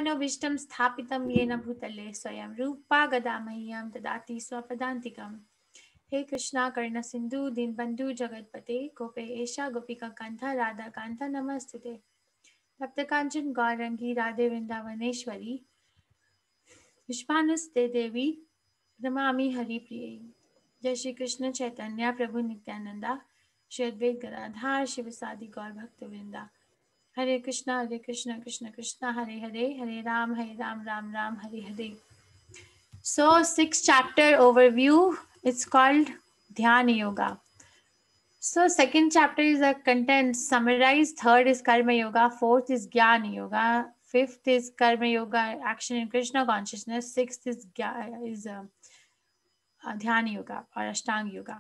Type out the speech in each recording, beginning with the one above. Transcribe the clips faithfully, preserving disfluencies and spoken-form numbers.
स्वयमानोभीष्टं स्थापितं येन भूतले स्वयं रूपा गदा मह्यं ददाति स्वपदान्तिकम्। हे कृष्णा कर्ण सिंधु दीनबंधु जगतपते गोपेशा गोपिका कांता राधा कांता नमस्तुते। तप्त कांचन गौरंगी राधे वृंदावनेश्वरी पुष्पानुस्ते देवी नमामि हरिप्रिये। जय श्री कृष्ण चैतन्य प्रभु नित्यानंदा श्री अद्वैत गदाधर शिवसादि गौर भक्त वृंदा। हरे कृष्णा हरे कृष्णा कृष्ण कृष्णा हरे हरे हरे राम हरे Ram Ram Ram Hare Hare. So sixth chapter overview, it's called Dhyana Yoga. So second chapter is a content summarized, third is Karma Yoga, fourth is Jnana Yoga, fifth is Karma Yoga, action in Krishna consciousness, sixth is is uh, uh, Dhyana Yoga or Ashtanga Yoga.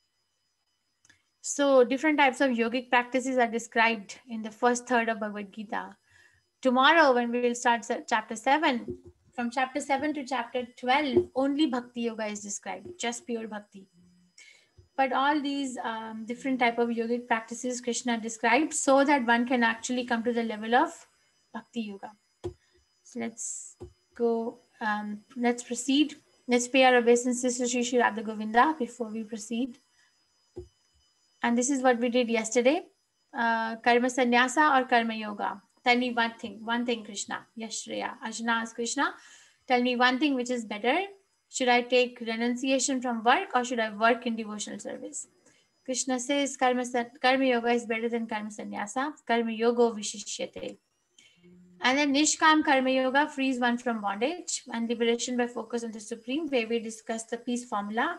So different types of yogic practices are described in the first third of Bhagavad Gita. Tomorrow when we will start chapter seven, from chapter seven to chapter twelve, only Bhakti Yoga is described, just pure Bhakti. But all these um, different type of yogic practices Krishna described so that one can actually come to the level of Bhakti Yoga. So let's go, um, let's proceed. Let's pay our obeisances to Sri Sri Radha Govinda before we proceed. And this is what we did yesterday. Uh, karma sannyasa or karma yoga. Tell me one thing, one thing, Krishna. Yes, Shreya. Ajna asks Krishna, tell me one thing which is better. Should I take renunciation from work or should I work in devotional service? Krishna says karma, karma yoga is better than karma sannyasa. Karma yoga vishishyate. And then Nishkam Karma Yoga frees one from bondage and liberation by focus on the Supreme, where we discuss the peace formula.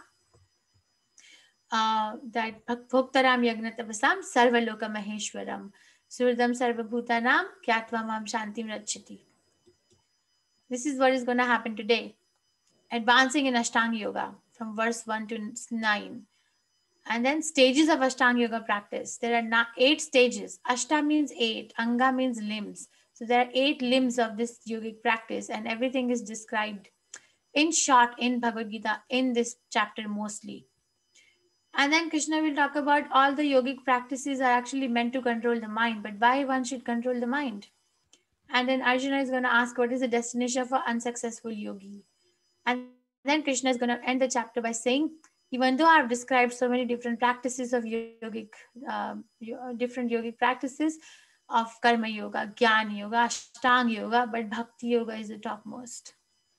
Uh, that Bhoktaram Yagnatavasam Sarvaloka Maheshwaram Surdam Sarvabhutanam Kyatva Mam Shantim Rachati. This is what is going to happen today. Advancing in Ashtanga Yoga from verse one to nine. And then stages of Ashtanga Yoga practice. There are eight stages. Ashta means eight. Anga means limbs. So there are eight limbs of this yogic practice and everything is described in short in Bhagavad Gita in this chapter mostly. And then Krishna will talk about all the yogic practices are actually meant to control the mind, but why one should control the mind? And then Arjuna is going to ask what is the destination for unsuccessful yogi? And then Krishna is going to end the chapter by saying, even though I've described so many different practices of yogic, um, different yogic practices of karma yoga, jnana yoga, ashtanga yoga, but bhakti yoga is the topmost.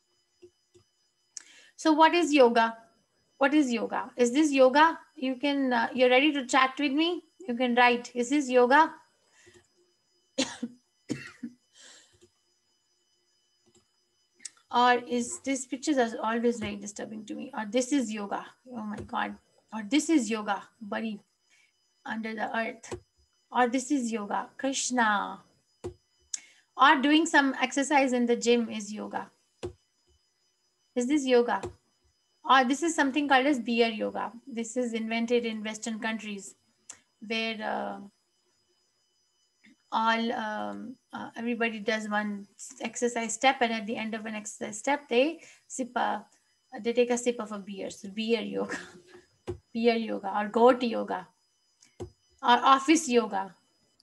So what is yoga? What is yoga? Is this yoga? You can, uh, you're ready to chat with me? You can write, is this yoga? Or is this pictures are always very disturbing to me? Or this is yoga. Oh my God. Or this is yoga, buddy, under the earth. Or this is yoga, Krishna. Or doing some exercise in the gym is yoga. Is this yoga? Or this is something called as beer yoga. This is invented in Western countries where uh, all um, uh, everybody does one exercise step, and at the end of an exercise step, they sip a, they take a sip of a beer. So beer yoga, beer yoga, or goat yoga, or office yoga,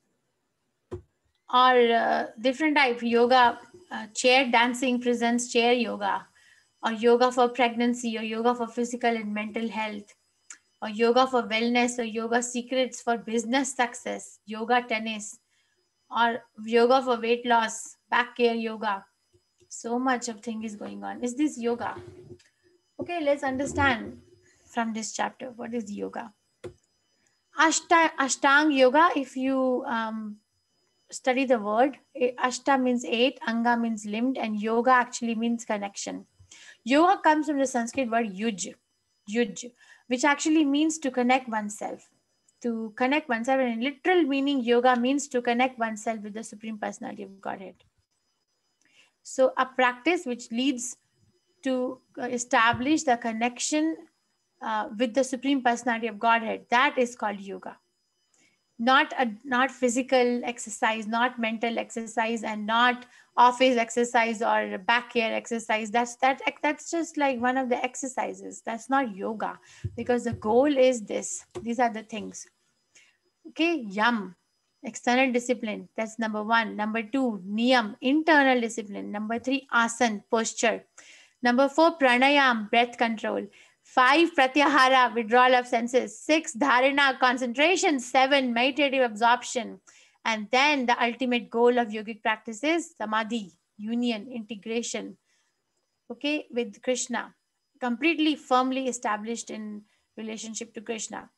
or uh, different type yoga. Uh, chair dancing presents chair yoga, or yoga for pregnancy, or yoga for physical and mental health, or yoga for wellness, or yoga secrets for business success, yoga tennis, or yoga for weight loss, back care yoga. So much of thing is going on. Is this yoga? Okay, let's understand from this chapter what is yoga. Ashta, Ashtanga yoga, if you um, study the word, Ashta means eight, Anga means limbed, and yoga actually means connection. Yoga comes from the Sanskrit word yuj, yuj, which actually means to connect oneself. To connect oneself, and in literal meaning, yoga means to connect oneself with the Supreme Personality of Godhead. So a practice which leads to establish the connection uh, with the Supreme Personality of Godhead, that is called yoga. Not a not physical exercise, not mental exercise, and not office exercise or back care exercise. That's that that's just like one of the exercises. That's not yoga, because the goal is this. These are the things. Okay, yum. external discipline. That's number one. Number two, niyam, internal discipline. Number three, asan, posture. Number four, pranayam, breath control. Five, pratyahara, withdrawal of senses. Six, dharana, concentration. Seven, meditative absorption. And then the ultimate goal of yogic practice is samadhi, union, integration, okay, with Krishna, completely firmly established in relationship to Krishna.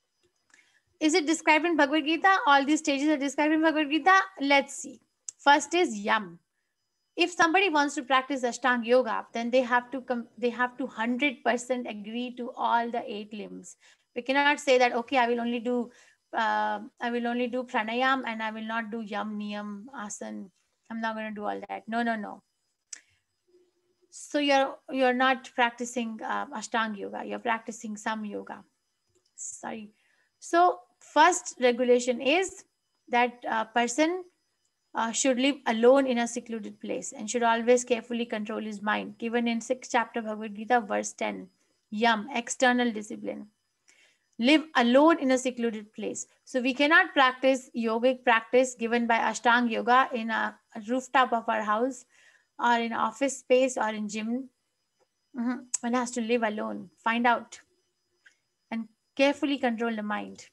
Is it described in Bhagavad Gita? All these stages are described in Bhagavad Gita. Let's see. First is yam. If somebody wants to practice Ashtanga Yoga, then they have to come, they have to one hundred percent agree to all the eight limbs. We cannot say that, okay, I will only do, uh, I will only do pranayam and I will not do yam, niyam, asan. I'm not going to do all that. No, no, no. So you're you're not practicing uh, Ashtanga Yoga. You're practicing some yoga. Sorry. So first regulation is that a person uh, should live alone in a secluded place and should always carefully control his mind. Given in sixth chapter Bhagavad Gita, verse ten. Yam, external discipline. Live alone in a secluded place. So we cannot practice yogic practice given by Ashtanga Yoga in a rooftop of our house or in office space or in gym. Mm-hmm. One has to live alone, find out, and carefully control the mind.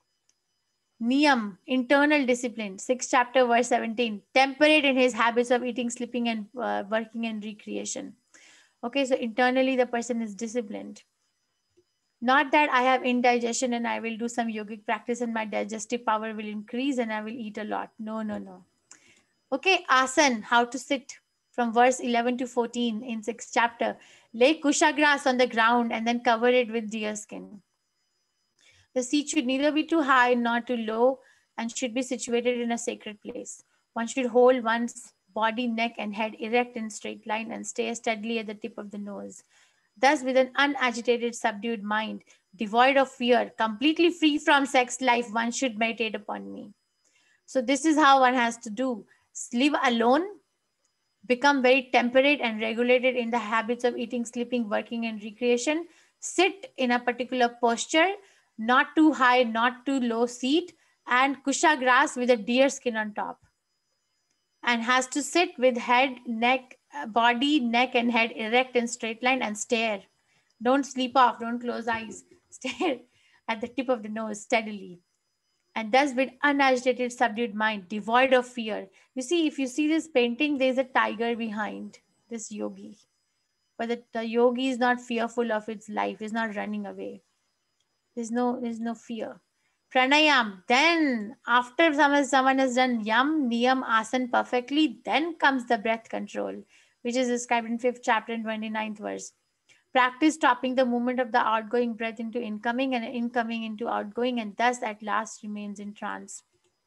Niyam, internal discipline, sixth chapter, verse seventeen. Temperate in his habits of eating, sleeping, and uh, working and recreation. Okay, so internally the person is disciplined. Not that I have indigestion and I will do some yogic practice and my digestive power will increase and I will eat a lot. No, no, no. Okay, asan, how to sit, from verse eleven to fourteen in sixth chapter. Lay kusha grass on the ground and then cover it with deer skin. The seat should neither be too high nor too low and should be situated in a sacred place. One should hold one's body, neck, and head erect in straight line and stay steadily at the tip of the nose. Thus, with an unagitated, subdued mind, devoid of fear, completely free from sex life, one should meditate upon me. So this is how one has to do. Live alone, become very temperate and regulated in the habits of eating, sleeping, working, and recreation. Sit in a particular posture, not too high, not too low seat, and kusha grass with a deer skin on top. And has to sit with head, neck, body, neck, and head erect in straight line and stare. Don't sleep off, don't close eyes. Stare at the tip of the nose steadily. And thus with unagitated, subdued mind, devoid of fear. You see, if you see this painting, there's a tiger behind this yogi. But the, the yogi is not fearful of its life, is not running away. There's no, there's no fear. Pranayam. Then after someone, someone has done yam, niyam, asan perfectly, then comes the breath control, which is described in fifth chapter and twenty-ninth verse. Practice stopping the movement of the outgoing breath into incoming and incoming into outgoing, and thus at last remains in trance.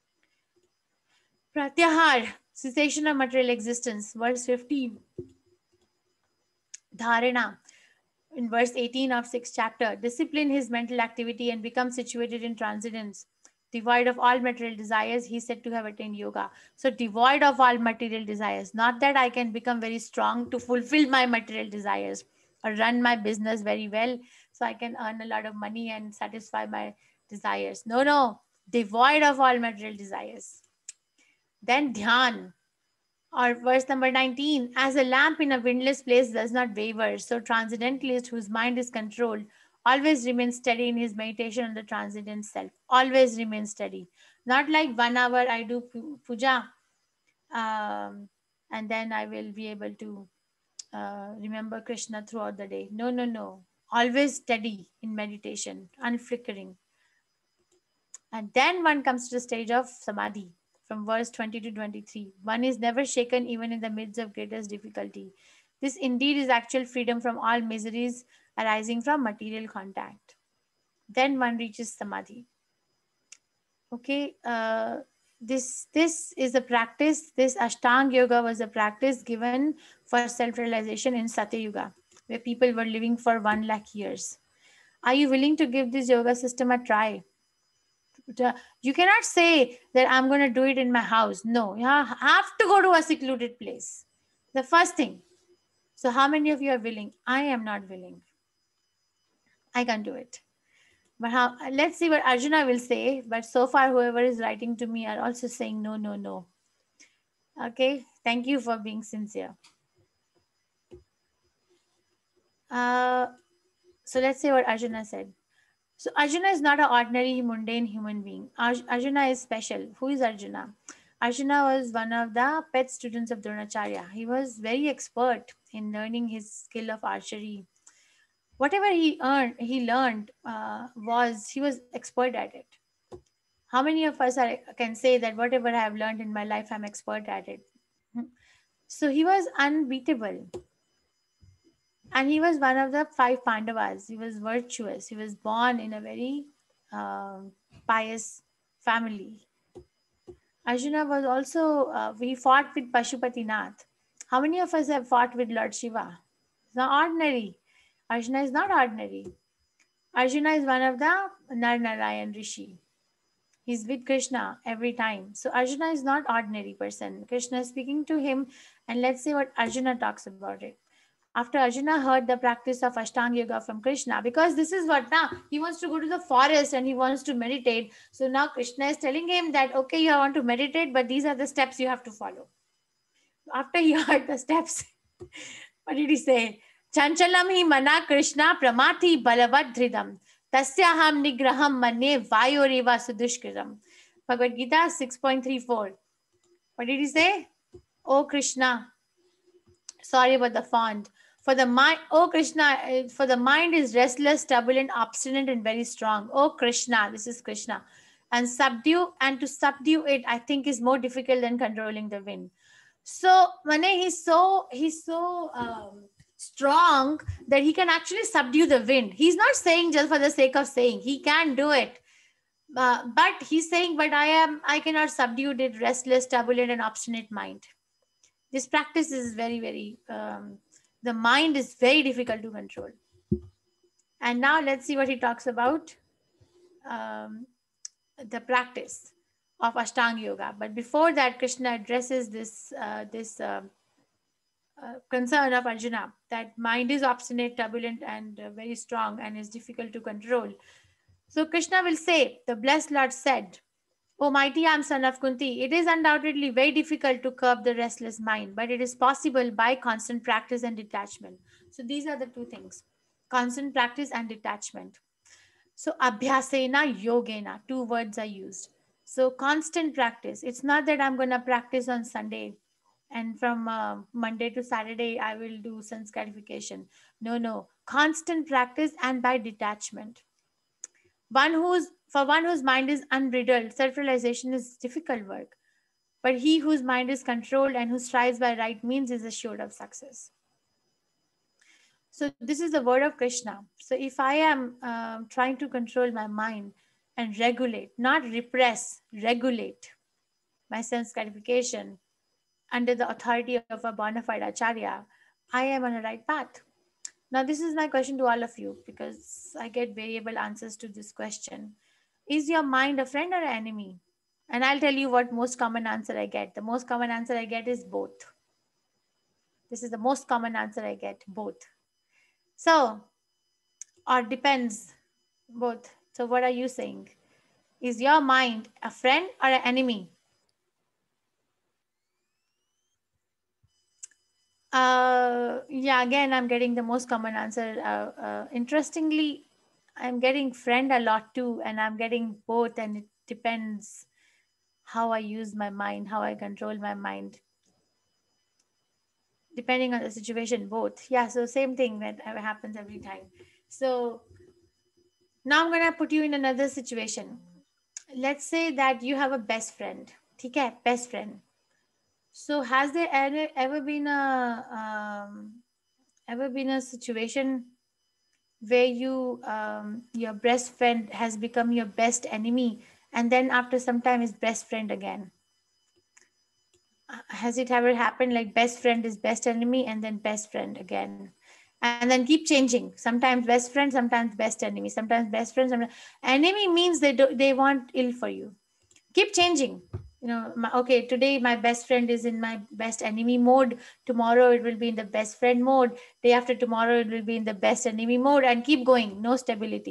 Pratyahar, cessation of material existence, verse fifteen. Dharana, in verse eighteen of sixth chapter. Discipline his mental activity and become situated in transcendence. Devoid of all material desires, he said to have attained yoga. So devoid of all material desires. Not that I can become very strong to fulfill my material desires or run my business very well so I can earn a lot of money and satisfy my desires. No, no. Devoid of all material desires. Then dhyan, or verse number nineteen. As a lamp in a windless place does not waver, so transcendentalist whose mind is controlled always remains steady in his meditation on the transcendent self. Always remains steady. Not like one hour I do puja um, and then I will be able to uh, remember Krishna throughout the day. No, no, no. Always steady in meditation, unflickering. And then one comes to the stage of samadhi from verse twenty to twenty-three. One is never shaken even in the midst of greatest difficulty. This indeed is actual freedom from all miseries arising from material contact. Then one reaches samadhi. Okay, uh, this this is a practice. This Ashtanga Yoga was a practice given for self-realization in Satya Yuga, where people were living for one lakh years. Are you willing to give this yoga system a try? You cannot say that I'm going to do it in my house. No, you have to go to a secluded place. The first thing. So how many of you are willing? I am not willing. I can't do it. But how, let's see what Arjuna will say. But so far, whoever is writing to me are also saying no, no, no. Okay, thank you for being sincere. Uh, so let's see what Arjuna said. So Arjuna is not an ordinary mundane human being. Arj- Arjuna is special. Who is Arjuna? Arjuna was one of the pet students of Dronacharya. He was very expert in learning his skill of archery. Whatever he earned, he learned uh, was he was expert at it. How many of us are, can say that whatever I have learned in my life, I'm expert at it? So he was unbeatable. And he was one of the five Pandavas. He was virtuous. He was born in a very um, pious family. Arjuna was also, uh, we fought with Pashupatinath. How many of us have fought with Lord Shiva? It's not ordinary. Arjuna is not ordinary. Arjuna is one of the Nar Narayan Rishi. He's with Krishna every time. So Arjuna is not ordinary person. Krishna is speaking to him, and let's see what Arjuna talks about it. After Arjuna heard the practice of Ashtanga Yoga from Krishna, because this is what now he wants to go to the forest and he wants to meditate. So now Krishna is telling him that, okay, you want to meditate, but these are the steps you have to follow. After he heard the steps, what did he say? Chanchalam hi mana Krishna pramati balavadhridam. Tasyaham nigraham mane vayoreva sudushkiram. Bhagavad Gita six point three four. What did he say? Oh Krishna. Sorry about the font. For the mind, oh Krishna, uh, for the mind is restless, turbulent, obstinate, and very strong. Oh Krishna, this is Krishna. And subdue, and to subdue it, I think is more difficult than controlling the wind. So Mane, he's so he's so um, strong that he can actually subdue the wind. He's not saying just for the sake of saying. He can do it. Uh, but he's saying, but I am I cannot subdue the restless, turbulent, and obstinate mind. This practice is very, very um, the mind is very difficult to control. And now let's see what he talks about um, the practice of Ashtanga Yoga. But before that, Krishna addresses this uh, this uh, uh, concern of Arjuna, that mind is obstinate, turbulent, and uh, very strong, and is difficult to control. So Krishna will say, the blessed Lord said, O mighty I am son of Kunti, it is undoubtedly very difficult to curb the restless mind, but it is possible by constant practice and detachment. So these are the two things, constant practice and detachment. So abhyasena yogena, two words are used. So constant practice. It's not that I'm going to practice on Sunday and from uh, Monday to Saturday I will do sun scarification. No, no. Constant practice and by detachment. One who's for one whose mind is unbridled, self-realization is difficult work. But he whose mind is controlled and who strives by right means is assured of success. So this is the word of Krishna. So if I am um, trying to control my mind and regulate, not repress, regulate my sense gratification under the authority of a bona fide acharya, I am on the right path. Now, this is my question to all of you because I get variable answers to this question. Is your mind a friend or an enemy? And I'll tell you what most common answer I get. The most common answer I get is both. This is the most common answer I get, both. So, or depends, both. So, what are you saying? Is your mind a friend or an enemy? Uh, yeah, again, I'm getting the most common answer. Uh, uh, interestingly, I'm getting friend a lot too, and I'm getting both, and it depends how I use my mind, how I control my mind, depending on the situation, both. Yeah, so same thing that happens every time. So now I'm gonna put you in another situation. Let's say that you have a best friend. Okay, best friend. So has there ever, ever been a um, ever been a situation where you um, your best friend has become your best enemy, and then after some time is best friend again? Has it ever happened like best friend is best enemy and then best friend again, and then keep changing? Sometimes best friend, sometimes best enemy, sometimes best friend, sometimes enemy. Means they do, they want ill for you. Keep changing. You know, my, okay, today my best friend is in my best enemy mode, tomorrow it will be in the best friend mode, day after tomorrow it will be in the best enemy mode, and keep going. No stability.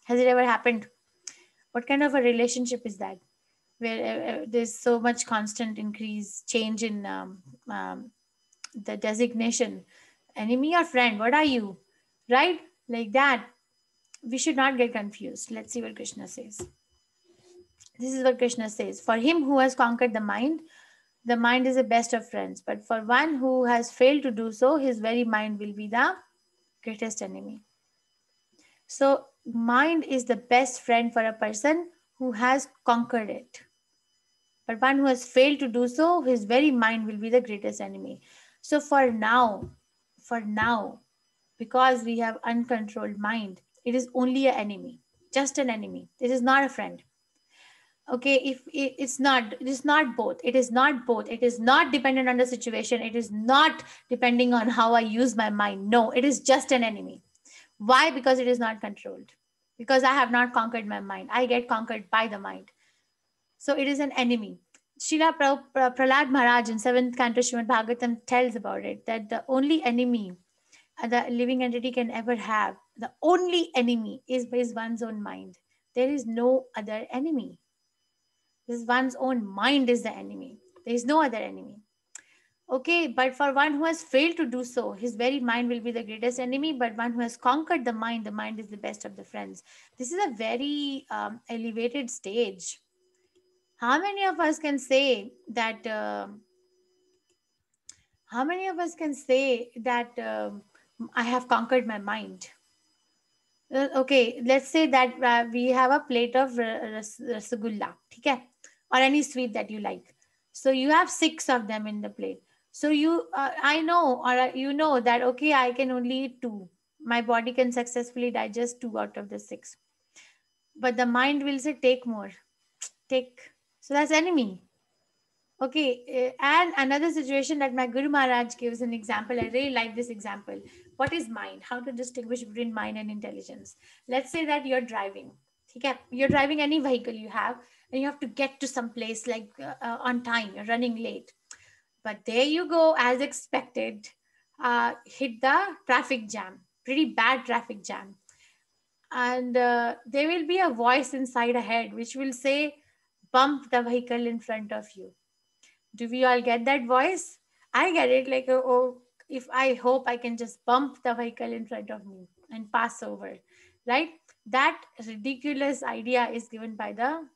Has it ever happened? What kind of a relationship is that, where uh, uh, there's so much constant increase, change in um, um, the designation? Enemy or friend? What are you? Right? Like that. We should not get confused. Let's see what Krishna says. This is what Krishna says. For him who has conquered the mind, the mind is the best of friends. But for one who has failed to do so, his very mind will be the greatest enemy. So, mind is the best friend for a person who has conquered it. But one who has failed to do so, his very mind will be the greatest enemy. So, for now, for now, because we have uncontrolled mind, it is only an enemy, just an enemy. It is not a friend. Okay, if it, it's not, it is not both. It is not both. It is not dependent on the situation. It is not depending on how I use my mind. No, it is just an enemy. Why? Because it is not controlled. Because I have not conquered my mind. I get conquered by the mind. So it is an enemy. Srila Pra- Pra- Prahlad Maharaj in seventh Canto Srimad Bhagavatam tells about it, that the only enemy the living entity can ever have, the only enemy is, is one's own mind. There is no other enemy. This one's own mind is the enemy. There is no other enemy. Okay, but for one who has failed to do so, his very mind will be the greatest enemy. But one who has conquered the mind, the mind is the best of the friends. This is a very um, elevated stage. How many of us can say that? Uh, how many of us can say that um, I have conquered my mind? Uh, okay, let's say that uh, we have a plate of ra- ras- rasgulla, okay, or any sweet that you like. So you have six of them in the plate. So you, uh, I know, or uh, you know that okay, I can only eat two. My body can successfully digest two out of the six. But the mind will say, take more, take. So that's enemy. Okay, eh, and another situation that my Guru Maharaj gives an example. I really like this example. What is mind? How to distinguish between mind and intelligence? Let's say that you're driving. Okay, you're driving any vehicle you have, and you have to get to some place like uh, uh, on time. You're running late, but there you go, as expected, uh, hit the traffic jam. Pretty bad traffic jam, and uh, there will be a voice inside ahead which will say, "Bump the vehicle in front of you." Do we all get that voice? I get it like, oh, oh, if I hope I can just bump the vehicle in front of me and pass over, right? That ridiculous idea is given by the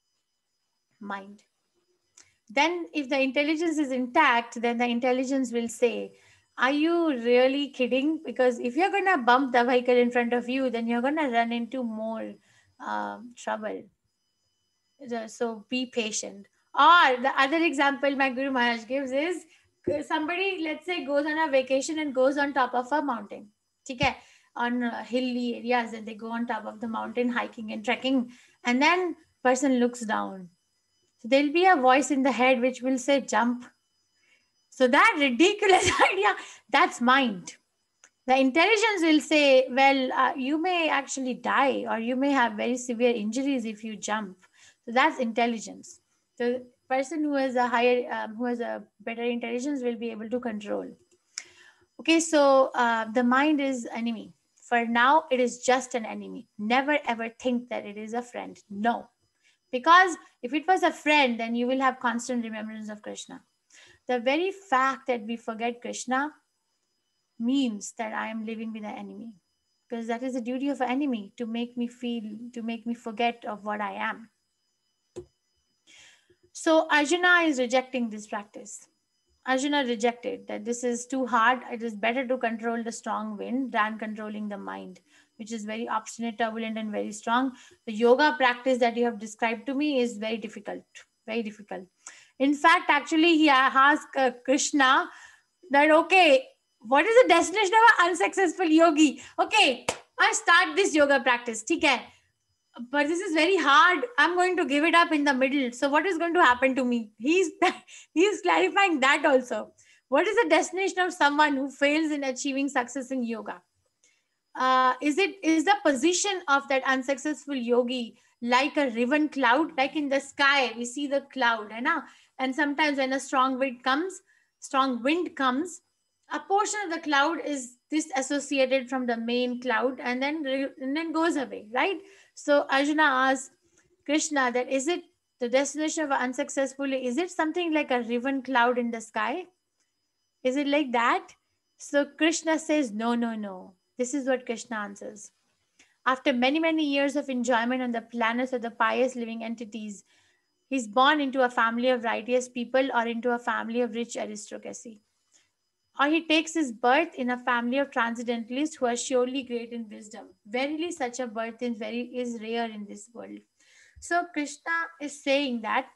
mind. Then, if the intelligence is intact, then the intelligence will say, are you really kidding? Because if you're going to bump the vehicle in front of you, then you're going to run into more um, trouble. The- So be patient. Or the other example my Guru Maharaj gives is uh, somebody, let's say, goes on a vacation and goes on top of a mountain. Okay, on uh, hilly areas, and they go on top of the mountain hiking and trekking, and then person looks down. So there'll be a voice in the head which will say, jump. So that ridiculous idea, that's mind. The intelligence will say, well, uh, you may actually die, or you may have very severe injuries if you jump. So that's intelligence. The person who has a higher, um, who has a better intelligence will be able to control. Okay, so uh, the mind is enemy. For now, it is just an enemy. Never ever think that it is a friend. No. Because if it was a friend, then you will have constant remembrance of Krishna. The very fact that we forget Krishna means that I am living with an enemy. Because that is the duty of an enemy, to make me feel, to make me forget of what I am. So Arjuna is rejecting this practice. Arjuna rejected that this is too hard. It is better to control the strong wind than controlling the mind, which is very obstinate, turbulent, and very strong. The yoga practice that you have described to me is very difficult, very difficult. In fact, actually, he asked uh, Krishna that, okay, what is the destination of an unsuccessful yogi? Okay, I start this yoga practice. Okay, but this is very hard. I'm going to give it up in the middle. So what is going to happen to me? He's he's clarifying that also. What is the destination of someone who fails in achieving success in yoga? Uh, is it is the position of that unsuccessful yogi like a riven cloud, like in the sky we see the cloud, and and sometimes when a strong wind comes, strong wind comes, A portion of the cloud is disassociated from the main cloud and then re- and then goes away, right? So Arjuna asks Krishna that is it the destination of unsuccessful? Is it something like a riven cloud in the sky? Is it like that? So Krishna says, no, no, no. This is what Krishna answers. After many, many years of enjoyment on the planets of the pious living entities, he's born into a family of righteous people or into a family of rich aristocracy. Or he takes his birth in a family of transcendentalists who are surely great in wisdom. Verily, such a birth is very is rare in this world. So Krishna is saying that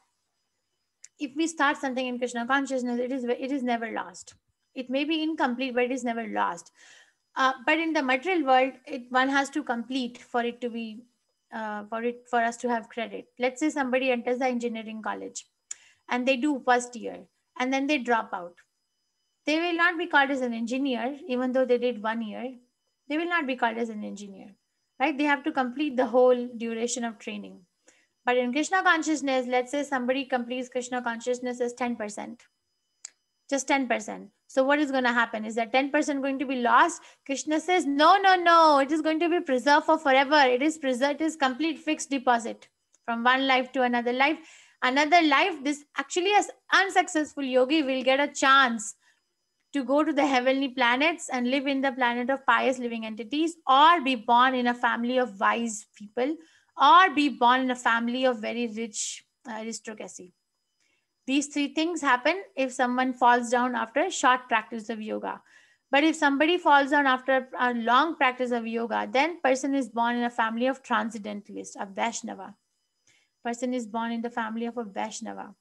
if we start something in Krishna consciousness, it is it is never lost. It may be incomplete, but it is never lost. Uh, but in the material world, it, one has to complete for it to be uh, for it for us to have credit. Let's say somebody enters the engineering college, and they do first year, and then they drop out. They will not be called as an engineer, even though they did one year. They will not be called as an engineer, right? They have to complete the whole duration of training. But in Krishna consciousness, let's say somebody completes Krishna consciousness as ten percent, just ten percent. So what is going to happen? Is that ten percent going to be lost? Krishna says, no, no, no. It is going to be preserved for forever. It is preserved, it is complete fixed deposit from one life to another life. Another life, this actually as unsuccessful yogi will get a chance to go to the heavenly planets and live in the planet of pious living entities, or be born in a family of wise people, or be born in a family of very rich aristocracy. These three things happen if someone falls down after a short practice of yoga. But if somebody falls down after a long practice of yoga, then person is born in a family of transcendentalists, a Vaishnava. Person is born in the family of a Vaishnava.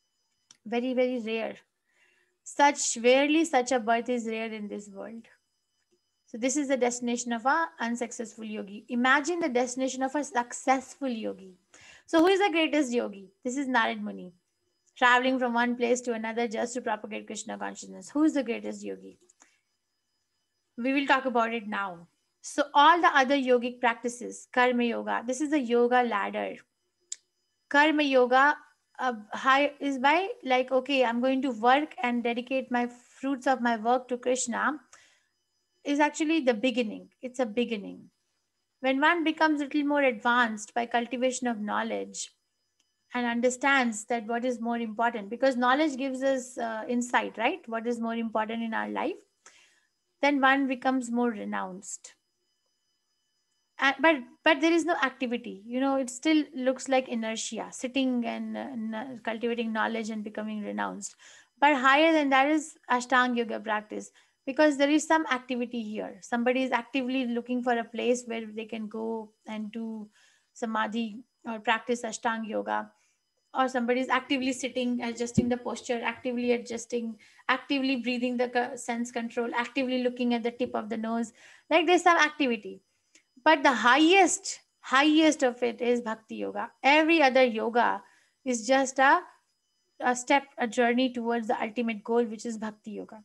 Very, very rare. Such rarely such a birth is rare in this world. So this is the destination of a unsuccessful yogi. Imagine the destination of a successful yogi. So who is the greatest yogi? This is Narad Muni, traveling from one place to another just to propagate Krishna consciousness. Who is the greatest yogi? We will talk about it now. So all the other yogic practices, karma yoga, this is the yoga ladder. Karma yoga uh, high is by like, okay, I'm going to work and dedicate my fruits of my work to Krishna, is actually the beginning. It's a beginning. When one becomes a little more advanced by cultivation of knowledge and understands that what is more important, because knowledge gives us uh, insight, right? What is more important in our life, then one becomes more renounced. Uh, but but there is no activity, you know, it still looks like inertia, sitting and uh, n- cultivating knowledge and becoming renounced. But higher than that is ashtanga yoga practice, because there is some activity here. Somebody is actively looking for a place where they can go and do samadhi or practice ashtanga yoga, or somebody is actively sitting, adjusting the posture, actively adjusting, actively breathing the co- sense control, actively looking at the tip of the nose, like there's some activity. But the highest, highest of it is Bhakti Yoga. Every other yoga is just a, a step, a journey towards the ultimate goal, which is Bhakti Yoga.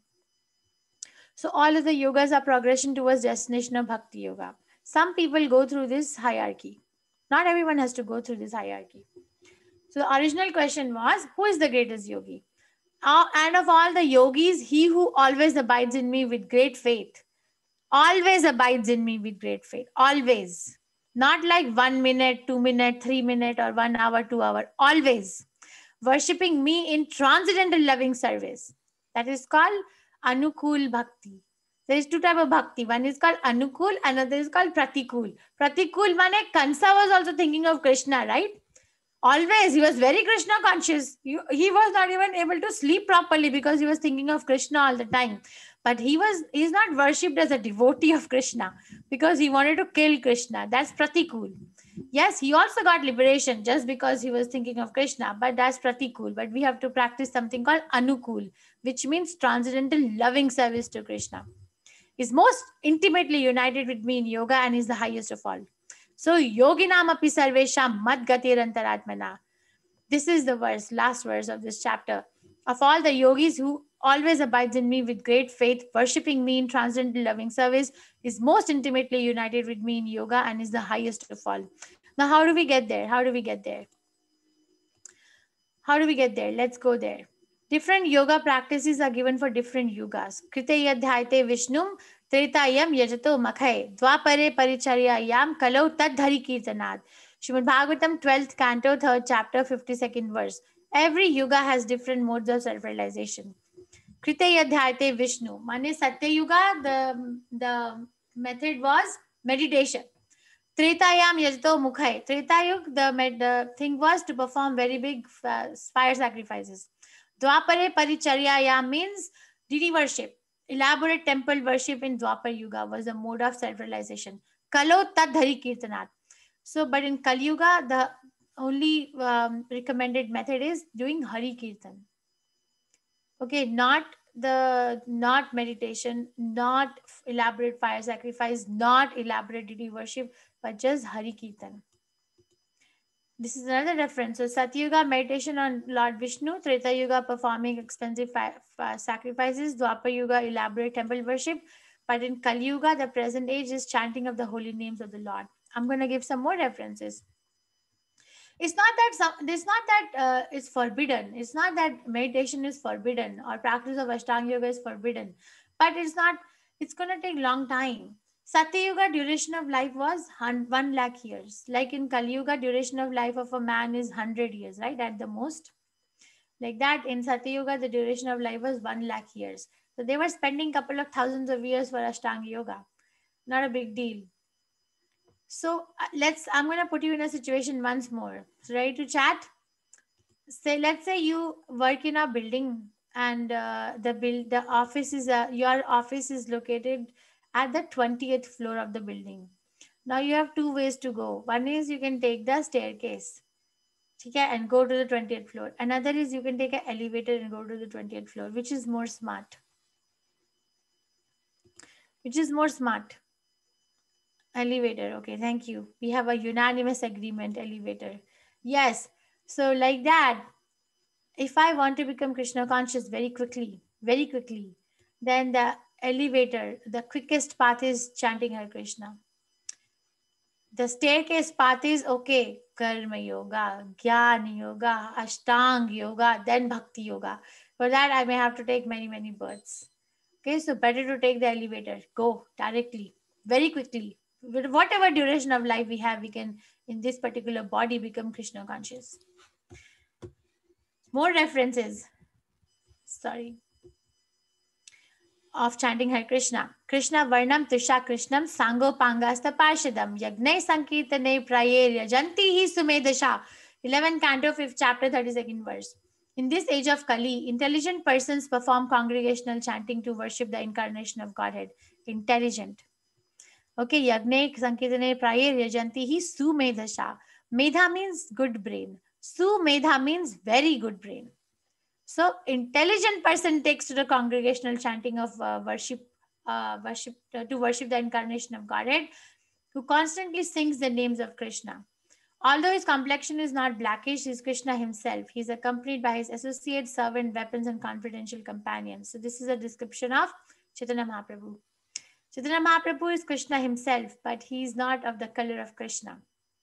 So all of the yogas are progression towards destination of Bhakti Yoga. Some people go through this hierarchy. Not everyone has to go through this hierarchy. So the original question was, who is the greatest yogi? Uh, and of all the yogis, he who always abides in me with great faith always abides in me with great faith. Always. Not like one minute, two minute, three minute, or one hour, two hour. Always. Worshipping me in transcendental loving service. That is called Anukul Bhakti. There is two type of bhakti. One is called Anukul, another is called Pratikul. Pratikul mane Kansa was also thinking of Krishna, right? Always, he was very Krishna conscious. He, he was not even able to sleep properly because he was thinking of Krishna all the time. But he was he's not worshipped as a devotee of Krishna because he wanted to kill Krishna. That's Pratikul. Yes, he also got liberation just because he was thinking of Krishna, but that's Pratikul. But we have to practice something called Anukul, which means transcendental loving service to Krishna. He's most intimately united with me in yoga and is the highest of all. So yoginam api sarvesham mad gatirantaratmana. This is the verse, last verse of this chapter. Of all the yogis who always abides in me with great faith, worshipping me in transcendental loving service, is most intimately united with me in yoga and is the highest of all. Now, how do we get there? How do we get there? How do we get there? Let's go there. Different yoga practices are given for different yugas. Krite yadhyayate Vishnum, Tretayam yajato makhay, Dwapare paricharyayam kalau tadhari kirtanad. Srimad Bhagavatam, twelfth canto, third chapter, fifty-second verse. Every yuga has different modes of self-realization. Krite yadhyayate Vishnu. Mane Satya Yuga, the, the method was meditation. Tretayam yajato mukhay. Tretayug, the, the thing was to perform very big uh, fire sacrifices. Dwapare Paricharyaya means deity worship. Elaborate temple worship in Dwapar Yuga was a mode of self-realization. Kalo Tadhari Kirtanat. So, but in Kali Yuga, the only um, recommended method is doing Hari Kirtan. Okay, not the not meditation, not elaborate fire sacrifice, not elaborate deity worship, but just Hari Kirtan. This is another reference. So Satyuga meditation on Lord Vishnu, Treta Yuga performing expensive fi- fi- sacrifices, Dwapar Yuga elaborate temple worship, but in Kali Yuga, the present age is chanting of the holy names of the Lord. I'm going to give some more references. It's not that some, it's not that uh, it's forbidden. It's not that meditation is forbidden or practice of Ashtanga Yoga is forbidden, but it's not. It's going to take long time. Satya Yuga duration of life was one lakh years. Like in Kali Yuga, duration of life of a man is one hundred years, right? At the most. Like that, in Satya Yuga, the duration of life was one lakh years. So they were spending couple of thousands of years for Ashtanga Yoga. Not a big deal. So uh, let's, I'm going to put you in a situation once more. So ready to chat? Say, let's say you work in a building and uh, the build, the office is, uh, your office is located at the twentieth floor of the building. Now you have two ways to go. One is you can take the staircase, okay, and go to the twentieth floor. Another is you can take an elevator and go to the twentieth floor. Which is more smart? Which is more smart? Elevator. Okay, thank you. We have a unanimous agreement, elevator. Yes. So like that, if I want to become Krishna conscious very quickly, very quickly, then the elevator, the quickest path is chanting Hare Krishna. The staircase path is okay, Karma Yoga, Jnana Yoga, Ashtanga Yoga, then Bhakti Yoga. For that, I may have to take many, many births. Okay, so better to take the elevator. Go directly, very quickly. With whatever duration of life we have, we can, in this particular body, become Krishna conscious. More references. Sorry. Of chanting Hare Krishna. Krishna Varnam Tusha Krishnam Sango Pangasta Parshadam Yagnai Sankirtane Prayerya Janti Hi Sumedasha. eleventh canto, fifth chapter, thirty-second verse. In this age of Kali, intelligent persons perform congregational chanting to worship the incarnation of Godhead. Intelligent. Okay, Yagnai Sankirtane Prayerya Janti Hi Sumedasha. Medha means good brain. Sumedha means very good brain. So intelligent person takes to the congregational chanting of uh, worship, uh, worship uh, to worship the incarnation of Godhead, who constantly sings the names of Krishna. Although his complexion is not blackish, he is Krishna himself. He is accompanied by his associates, servant, weapons, and confidential companions. So this is a description of Chaitanya Mahaprabhu. Chaitanya Mahaprabhu is Krishna himself, but he is not of the color of Krishna.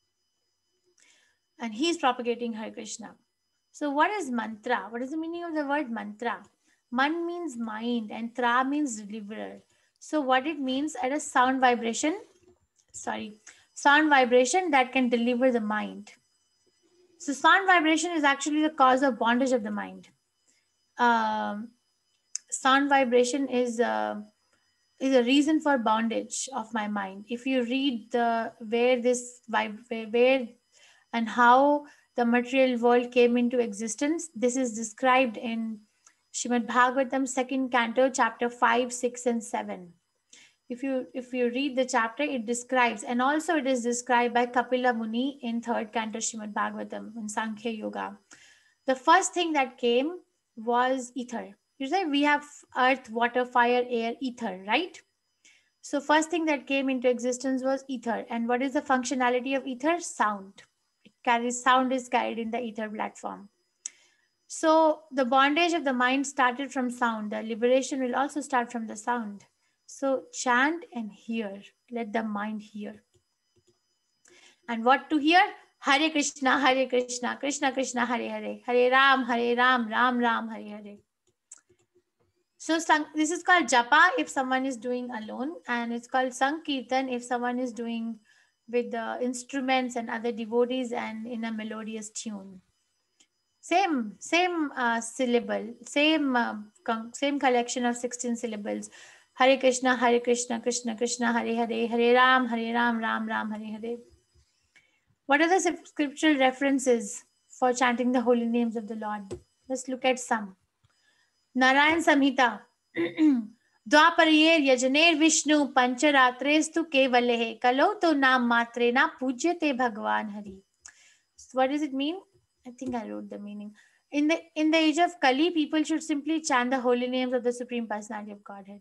And he is propagating Hare Krishna. So what is mantra? What is the meaning of the word mantra? Man means mind and tra means deliverer. So what it means at a sound vibration, sorry, sound vibration that can deliver the mind. So sound vibration is actually the cause of bondage of the mind. Um, sound vibration is uh, is a reason for bondage of my mind. If you read the where this vib- where and how the material world came into existence, this is described in Shrimad Bhagavatam, second canto, chapter five, six, and seven. If you if you read the chapter, it describes, and also it is described by Kapila Muni in third canto Shrimad Bhagavatam in Sankhya Yoga. The first thing that came was ether. You say we have earth, water, fire, air, ether, right? So first thing that came into existence was ether. And what is the functionality of ether? Sound. It carries sound is carried in the ether platform. So the bondage of the mind started from sound. The liberation will also start from the sound. So chant and hear. Let the mind hear. And what to hear? Hare Krishna, Hare Krishna, Krishna Krishna, Hare Hare, Hare Ram, Hare Ram, Ram Ram, Hare Hare. So this is called japa if someone is doing alone, and it's called sankirtan if someone is doing with the instruments and other devotees and in a melodious tune. Same, same uh, syllable, same uh, same collection of sixteen syllables. Hare Krishna, Hare Krishna, Krishna Krishna, Hare Hare, Hare Ram, Hare Ram, Ram Ram, Hare Hare. What are the scriptural references for chanting the holy names of the Lord? Let's look at some. Narayan Samhita. द्वापरयेर यजनेर Vishnu पंचरात्रेस्तु केवलेः कलो तो नाम मात्रेना पूज्यते भगवान Hari. What does it mean? I think I wrote the meaning. In the in the age of Kali, people should simply chant the holy names of the Supreme Personality of Godhead.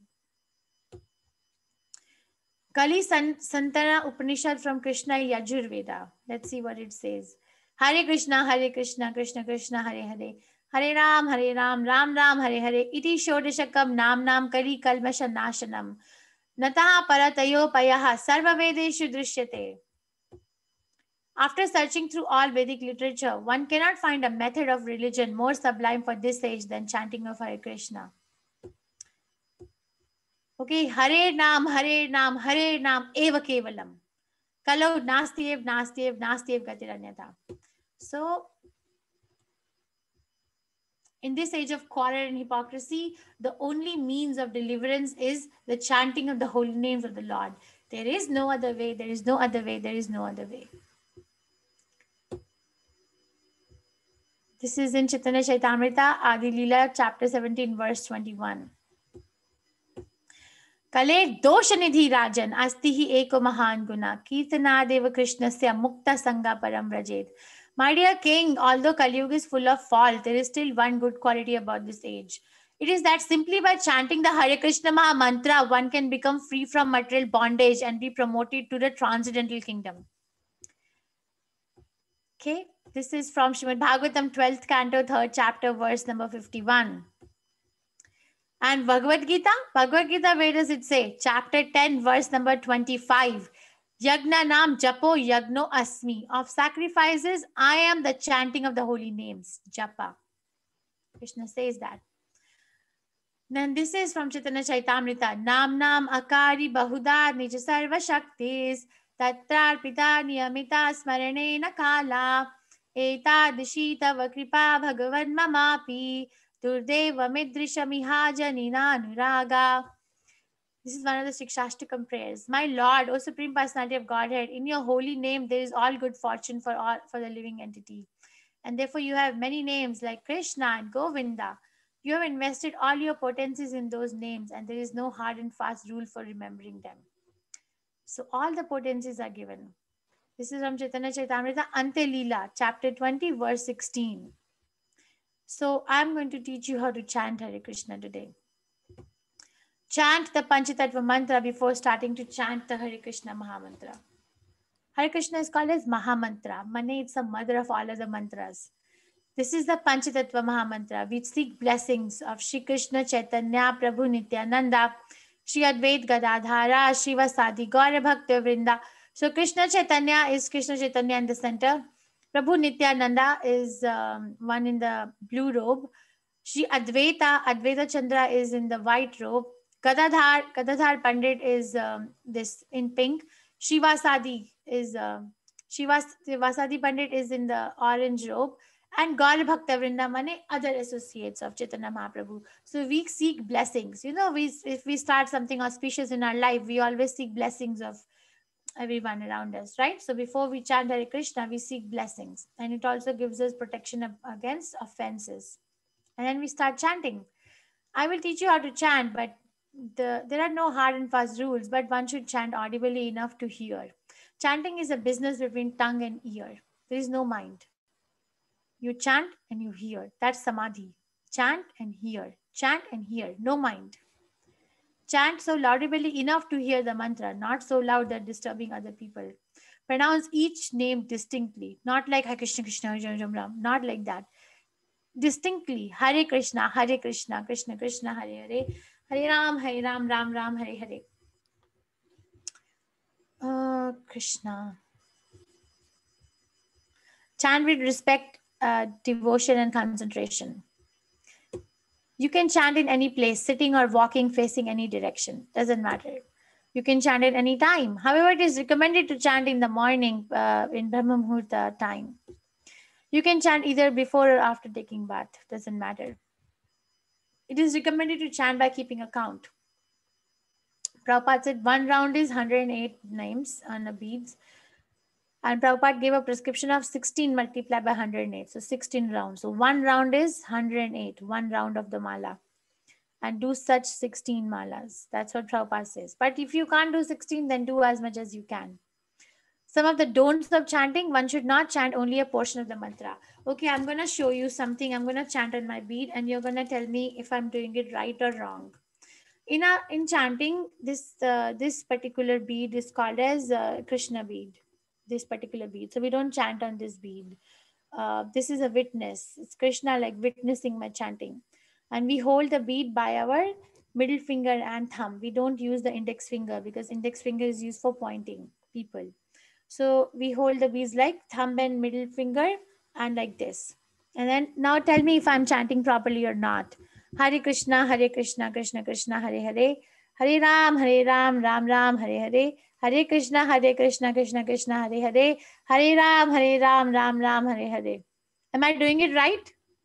Kali Santana Upanishad from Krishna Yajurveda. Let's see what it says. Hare Krishna, Hare Krishna, Krishna Krishna, Hare Hare, Hare Ram, Hare Ram, Ram Ram, Hare Hare. Iti Shodashakam Nam Nam Kali Kalmasha Nashanam. Nataha Paratayo Payaha Sarva Vedeshu Drishyate. After searching through all Vedic literature, one cannot find a method of religion more sublime for this age than chanting of Hare Krishna. Okay, Hare Nam, Hare Nam, Hare Nam, Eva Kevalam. Kalau Nastiev, Nastiev, Nastiev Gatiranyata. So, in this age of quarrel and hypocrisy, the only means of deliverance is the chanting of the holy names of the Lord. There is no other way, there is no other way, there is no other way. This is in Chaitanya Chaitamrita, Adi Leela, chapter seventeen, verse twenty-one. Kale dosha nidhi rajan asti hi eko mahan guna kirtanadeva krishnasya mukta sangha param vrajet. My dear king, although Kali Yuga is full of fault, there is still one good quality about this age. It is that simply by chanting the Hare Krishna Maha Mantra, one can become free from material bondage and be promoted to the transcendental kingdom. Okay, this is from Srimad Bhagavatam, twelfth canto, third chapter, verse number fifty-one. And Bhagavad Gita, Bhagavad Gita, where does it say? Chapter ten, verse number twenty-five. Yagna Nam Japo Yagno Asmi. Of sacrifices, I am the chanting of the holy names. Japa. Krishna says that. Then this is from Chaitanya Chaitamrita. Nam Nam Akari Bahuda Nija Sarva Shaktis. Tatrar Pita Niyamita Smaranena Kala. Eta Dishita Vakripa Bhagavan Mamapi. Durdeva Midrishamiha Janina Anuraga. This is one of the Shikshashtakam prayers. My Lord, O Supreme Personality of Godhead, in your holy name there is all good fortune for all for the living entity. And therefore you have many names like Krishna and Govinda. You have invested all your potencies in those names and there is no hard and fast rule for remembering them. So all the potencies are given. This is from Chaitanya Chaitamrita, Ante Leela, chapter twenty, verse sixteen. So I'm going to teach you how to chant Hare Krishna today. Chant the Panchatattva mantra before starting to chant the Hare Krishna Mahamantra. Hare Krishna is called as Mahamantra. Mane, it's the mother of all other mantras. This is the Panchatattva Mahamantra. We seek blessings of Shri Krishna Chaitanya, Prabhu Nityananda, Shri Advait Gadadhara, Srivasadi, Gaura Bhakta Vrinda. So Krishna Chaitanya is Krishna Chaitanya in the center. Prabhu Nityananda is um, one in the blue robe. Shri Advaita, Advaita Chandra is in the white robe. Gadadhar, Gadadhar Pandit is um, this in pink. Srivasadi is uh, Shivas, Srivasadi Pandit is in the orange robe. And Gaura Bhakta Vrindamane, other associates of Chaitanya Mahaprabhu. So we seek blessings. You know, we if we start something auspicious in our life, we always seek blessings of everyone around us, right? So before we chant Hare Krishna, we seek blessings. And it also gives us protection against offenses. And then we start chanting. I will teach you how to chant, but the, there are no hard and fast rules, but one should chant audibly enough to hear. Chanting is a business between tongue and ear. There is no mind. You chant and you hear. That's samadhi. Chant and hear. Chant and hear. No mind. Chant so laudably enough to hear the mantra, not so loud that disturbing other people. Pronounce each name distinctly, not like Hare Krishna, Krishna, Hare Ram, not like that. Distinctly, Hare Krishna, Hare Krishna, Krishna Krishna, Hare Hare, Hare Ram, Hare Ram, Ram Ram, Hare Hare. Uh, Krishna. Chant with respect, uh, devotion, and concentration. You can chant in any place, sitting or walking, facing any direction. Doesn't matter. You can chant at any time. However, it is recommended to chant in the morning, uh, in Brahma Muhurta time. You can chant either before or after taking bath. Doesn't matter. It is recommended to chant by keeping a count. Prabhupada said one round is one hundred eight names on the beads. And Prabhupada gave a prescription of sixteen multiplied by one hundred eight. So sixteen rounds. So one round is one hundred eight, one round of the mala. And do such sixteen malas. That's what Prabhupada says. But if you can't do sixteen, then do as much as you can. Some of the don'ts of chanting, one should not chant only a portion of the mantra. Okay, I'm going to show you something. I'm going to chant on my bead and you're going to tell me if I'm doing it right or wrong. In a, in chanting, this uh, this particular bead is called as uh, Krishna bead. This particular bead. So we don't chant on this bead. Uh, this is a witness. It's Krishna like witnessing my chanting. And we hold the bead by our middle finger and thumb. We don't use the index finger because index finger is used for pointing people. So we hold the beads like thumb and middle finger and like this. And then now tell me if I'm chanting properly or not. Hare Krishna, Hare Krishna, Krishna Krishna, Hare Hare. Hare Ram, Hare Ram, Ram Ram, Hare Hare. Hare Krishna, Hare Krishna, Krishna Krishna, Hare Hare. Hare Ram, Hare Ram, Ram Ram, Hare Hare. Am I doing it right?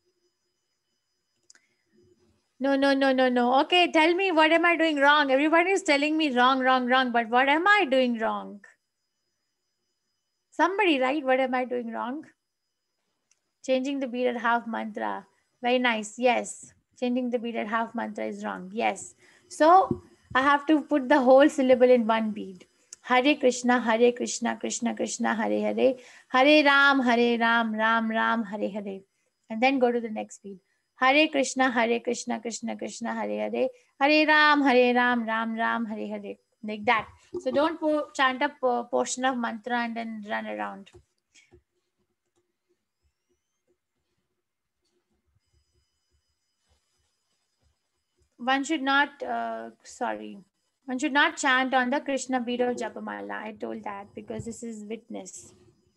No, no, no, no, no. Okay, tell me what am I doing wrong? Everybody is telling me wrong, wrong, wrong. But what am I doing wrong? Somebody, right? What am I doing wrong? Changing the beat at half mantra. Very nice. Yes. Changing the beat at half mantra is wrong. Yes. So I have to put the whole syllable in one beat. Hare Krishna, Hare Krishna, Krishna Krishna, Hare Hare. Hare Ram, Hare Ram, Ram Ram, Hare Hare. And then go to the next beat. Hare Krishna, Hare Krishna, Krishna Krishna, Hare Hare. Hare Ram, Hare Ram, Ram Ram, Hare Hare. Like that. So don't po- chant a po- portion of mantra and then run around. One should not, uh, sorry, one should not chant on the Krishna bead of Japamala. I told that because this is witness.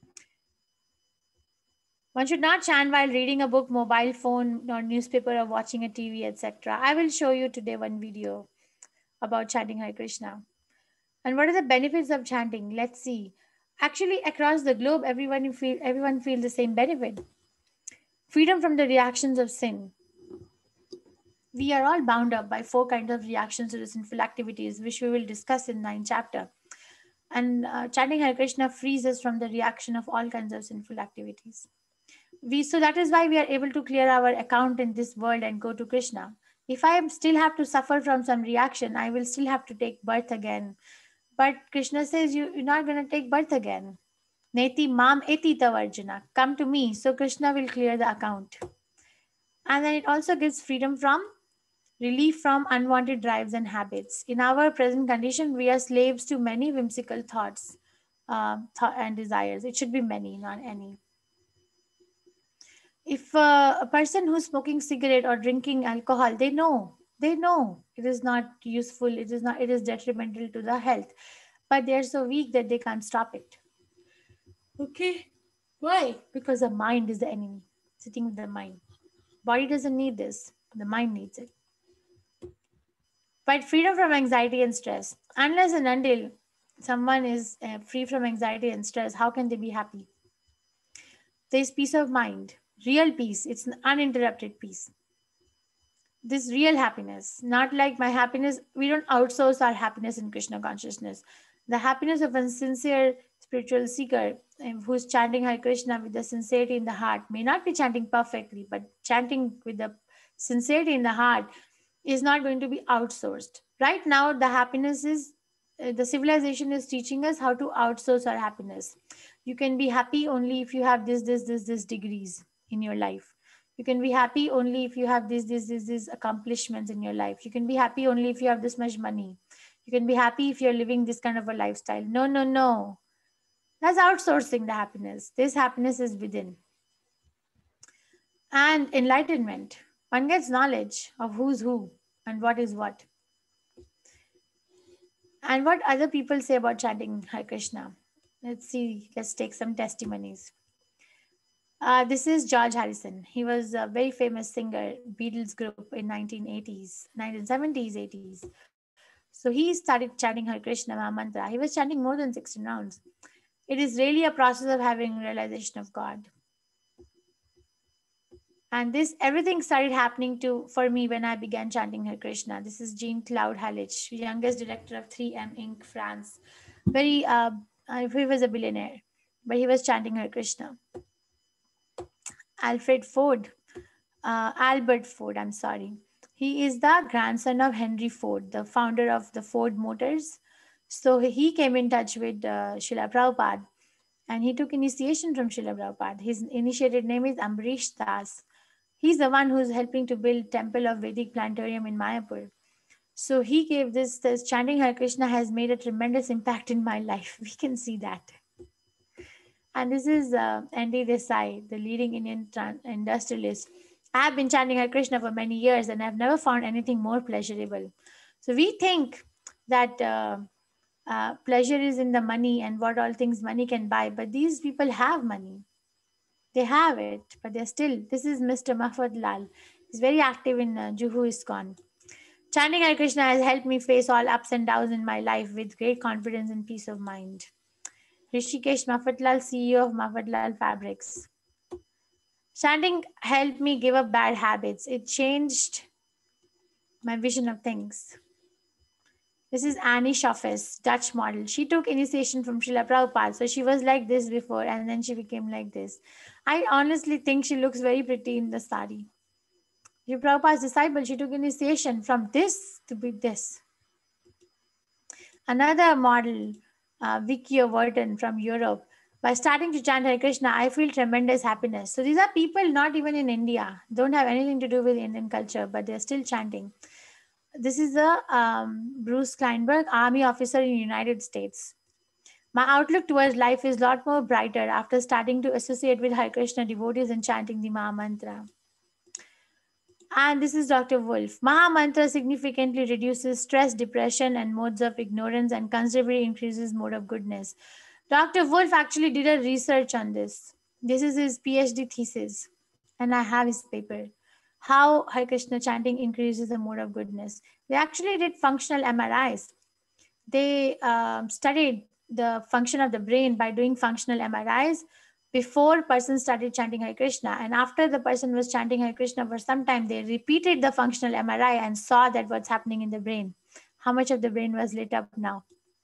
One should not chant while reading a book, mobile phone, or newspaper, or watching a T V, et cetera. I will show you today one video about chanting Hare Krishna. And what are the benefits of chanting? Let's see. Actually, across the globe, everyone feel everyone feels the same benefit. Freedom from the reactions of sin. We are all bound up by four kinds of reactions to the sinful activities, which we will discuss in ninth chapter. And uh, chanting Hare Krishna frees us from the reaction of all kinds of sinful activities. We so that is why we are able to clear our account in this world and go to Krishna. If I still have to suffer from some reaction, I will still have to take birth again. But Krishna says you, you're not going to take birth again. Neti mam eti tavarjuna. Come to me. So Krishna will clear the account. And then it also gives freedom from relief from unwanted drives and habits. In our present condition, we are slaves to many whimsical thoughts uh, th- and desires. It should be many, not any. If uh, a person who's smoking cigarette or drinking alcohol, they know, they know it is not useful, it is not, it is detrimental to the health, but they are so weak that they can't stop it. Okay, why? Because the mind is the enemy, sitting with the mind. Body doesn't need this, the mind needs it. But freedom from anxiety and stress. Unless and until someone is uh, free from anxiety and stress, how can they be happy? There's peace of mind, real peace. It's an uninterrupted peace. This real happiness, not like my happiness. We don't outsource our happiness in Krishna consciousness. The happiness of a sincere spiritual seeker um, who's chanting Hare Krishna with the sincerity in the heart may not be chanting perfectly, but chanting with the sincerity in the heart is not going to be outsourced. Right now, the happiness is, uh, the civilization is teaching us how to outsource our happiness. You can be happy only if you have this, this, this, this degrees in your life. You can be happy only if you have this, this, this, this accomplishments in your life. You can be happy only if you have this much money. You can be happy if you're living this kind of a lifestyle. No, no, no. That's outsourcing the happiness. This happiness is within. And enlightenment. One gets knowledge of who's who and what is what. And what other people say about chanting Hare Krishna. Let's see. Let's take some testimonies. Uh, this is George Harrison. He was a very famous singer, Beatles group in nineteen eighties, nineteen seventies, eighties. So he started chanting Hare Krishna Maha Mantra. He was chanting more than sixteen rounds. It is really a process of having realization of God. And this everything started happening to for me when I began chanting Hare Krishna. This is Jean Claude Hallich, youngest director of three M Incorporated. France. Very, uh, uh, he was a billionaire, but he was chanting Hare Krishna. Alfred Ford, uh, Albert Ford, I'm sorry. He is the grandson of Henry Ford, the founder of the Ford Motors. So he came in touch with uh, Srila Prabhupada and he took initiation from Srila Prabhupada. His initiated name is Ambarish Das. He's the one who's helping to build Temple of Vedic Planetarium in Mayapur. So he gave this, this chanting Hare Krishna has made a tremendous impact in my life. We can see that. And this is uh, Andy Desai, the leading Indian tran- industrialist. I have been chanting Hare Krishna for many years and I've never found anything more pleasurable. So we think that uh, uh, pleasure is in the money and what all things money can buy, but these people have money. They have it, but they're still. This is Mister Mahfad Lal. He's very active in uh, Juhu ISKCON. Chanting Hare Krishna has helped me face all ups and downs in my life with great confidence and peace of mind. Rishikesh Mafatlal, C E O of Mafatlal Fabrics. Chanting helped me give up bad habits. It changed my vision of things. This is Annie Schaffes, Dutch model. She took initiation from Srila Prabhupada. So she was like this before and then she became like this. I honestly think she looks very pretty in the sari. Srila Prabhupada's disciple, she took initiation from this to be this. Another model, uh, Vicky Overton from Europe. By starting to chant Hare Krishna, I feel tremendous happiness. So these are people not even in India, don't have anything to do with Indian culture, but they're still chanting. This is a um, Bruce Kleinberg, Army officer in the United States. My outlook towards life is a lot more brighter after starting to associate with Hare Krishna devotees and chanting the Maha Mantra. And this is Doctor Wolf. Maha Mantra significantly reduces stress, depression, and modes of ignorance and considerably increases mode of goodness. Doctor Wolf actually did a research on this. This is his PhD thesis, and I have his paper. How Hare Krishna chanting increases the mode of goodness. They actually did functional M R Is. They um, studied the function of the brain by doing functional M R Is before person started chanting Hare Krishna, and after the person was chanting Hare Krishna for some time, they repeated the functional M R I and saw that what's happening in the brain, how much of the brain was lit up now.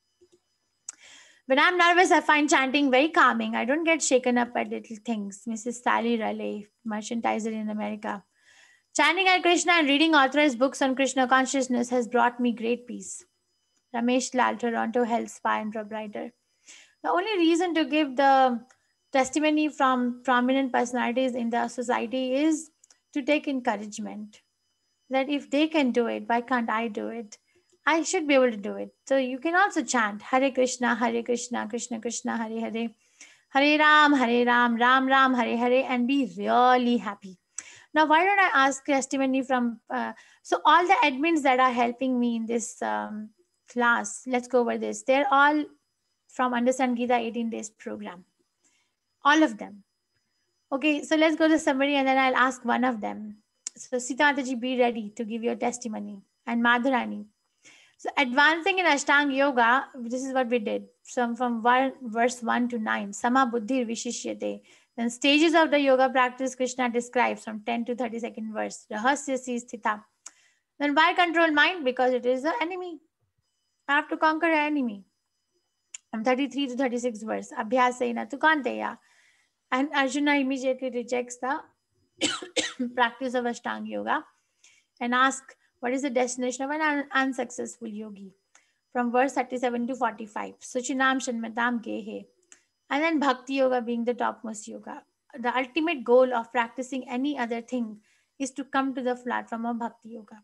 When I'm nervous, I find chanting very calming. I don't get shaken up at little things. Missus Sally Raleigh, merchandiser in America. Chanting Hare Krishna and reading authorized books on Krishna consciousness has brought me great peace. Ramesh Lal, Toronto Health Spa and Proprietor. The only reason to give the testimony from prominent personalities in the society is to take encouragement. That if they can do it, why can't I do it? I should be able to do it. So you can also chant Hare Krishna, Hare Krishna, Krishna Krishna, Hare Hare, Hare Ram, Hare Ram, Ram Ram, Hare Hare, and be really happy. Now, why don't I ask testimony from, uh, so all the admins that are helping me in this um, class, let's go over this. They're all from Understand Gita eighteen days program. All of them. Okay, so let's go to summary and then I'll ask one of them. So Sita Mataji, be ready to give your testimony. And Madhurani. So advancing in Ashtanga Yoga, this is what we did. From, from one, verse one to nine. Sama Buddhir Vishishyate. Then stages of the yoga practice Krishna describes from ten to thirty-second verse. Rahasya si sthita. Then why control mind? Because it is the enemy. I have to conquer an enemy. From thirty-three to thirty-six verse. Abhyasena tu kanteya. And Arjuna immediately rejects the practice of Ashtanga Yoga and asks, what is the destination of an un- unsuccessful yogi? From verse thirty-seven to forty-five. Suchinam Shanmatam Gehe. And then Bhakti Yoga being the topmost yoga. The ultimate goal of practicing any other thing is to come to the platform of Bhakti Yoga.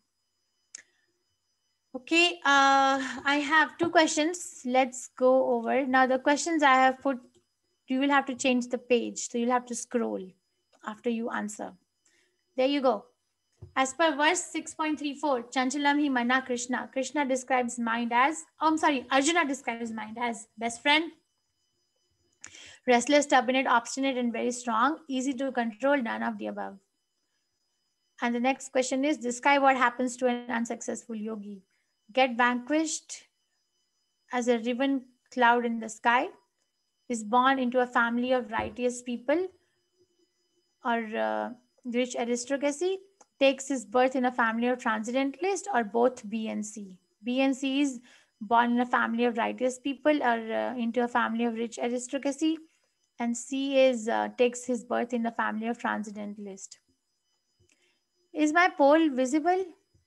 Okay, uh, I have two questions. Let's go over. Now, the questions I have put, you will have to change the page. So you'll have to scroll after you answer. There you go. As per verse six point three four, Chanchalam hi mana Krishna. Krishna describes mind as, oh, I'm sorry, Arjuna describes mind as best friend, Restless, stubborn, obstinate, and very strong. Easy to control, none of the above. And the next question is, describe what happens to an unsuccessful yogi. Get vanquished as a riven cloud in the sky, is born into a family of righteous people or uh, rich aristocracy, takes his birth in a family of transcendentalist, or both B and C. B and C is born in a family of righteous people or uh, into a family of rich aristocracy, and C is uh, takes his birth in a family of transcendentalist. Is my poll visible?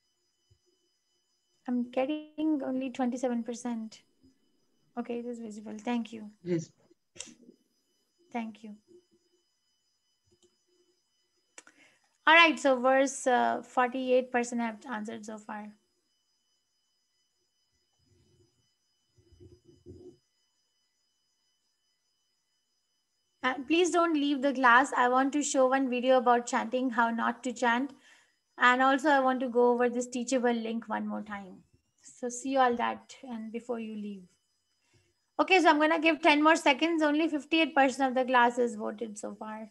I'm getting only twenty-seven percent. Okay, it is visible. Thank you. Yes. Thank you. All right, so verse uh, forty-eight percent have answered so far. And please don't leave the class. I want to show one video about chanting, how not to chant. And also I want to go over this teachable link one more time. So see all that and before you leave. Okay, so I'm going to give ten more seconds. Only fifty-eight percent of the class is voted so far.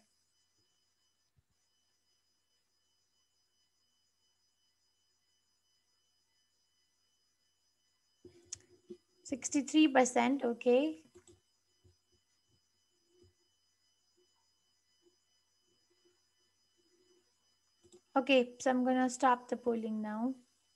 sixty-three percent, okay. Okay, so I'm going to stop the polling now.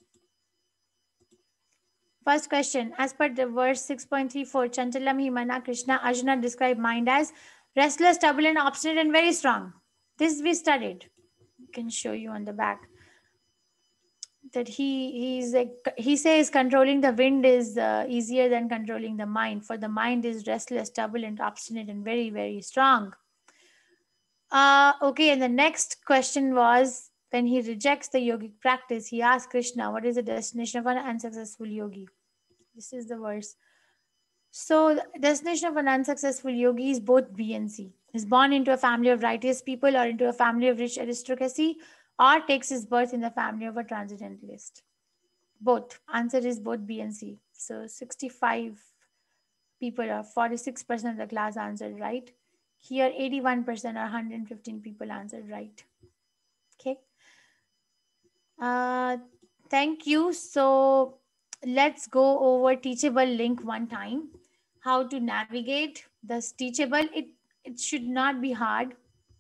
First question, as per the verse six point three four, Chanchalam Himana Krishna Arjuna described mind as restless, turbulent, obstinate, and very strong. This we studied. I can show you on the back. That he he's like he says controlling the wind is uh, easier than controlling the mind, for the mind is restless, turbulent, obstinate, and very, very strong. Uh, okay, and the next question was, when he rejects the yogic practice, he asks Krishna, what is the destination of an unsuccessful yogi? This is the verse. So, the destination of an unsuccessful yogi is both B and C. Is born into a family of righteous people or into a family of rich aristocracy, or takes his birth in the family of a transcendentalist. Both. Answer is both B and C. So, sixty-five people or forty-six percent of the class answered right. Here, eighty-one percent or one hundred fifteen people answered right. Okay. Uh, thank you. So let's go over teachable link one time. How to navigate this teachable. It it should not be hard.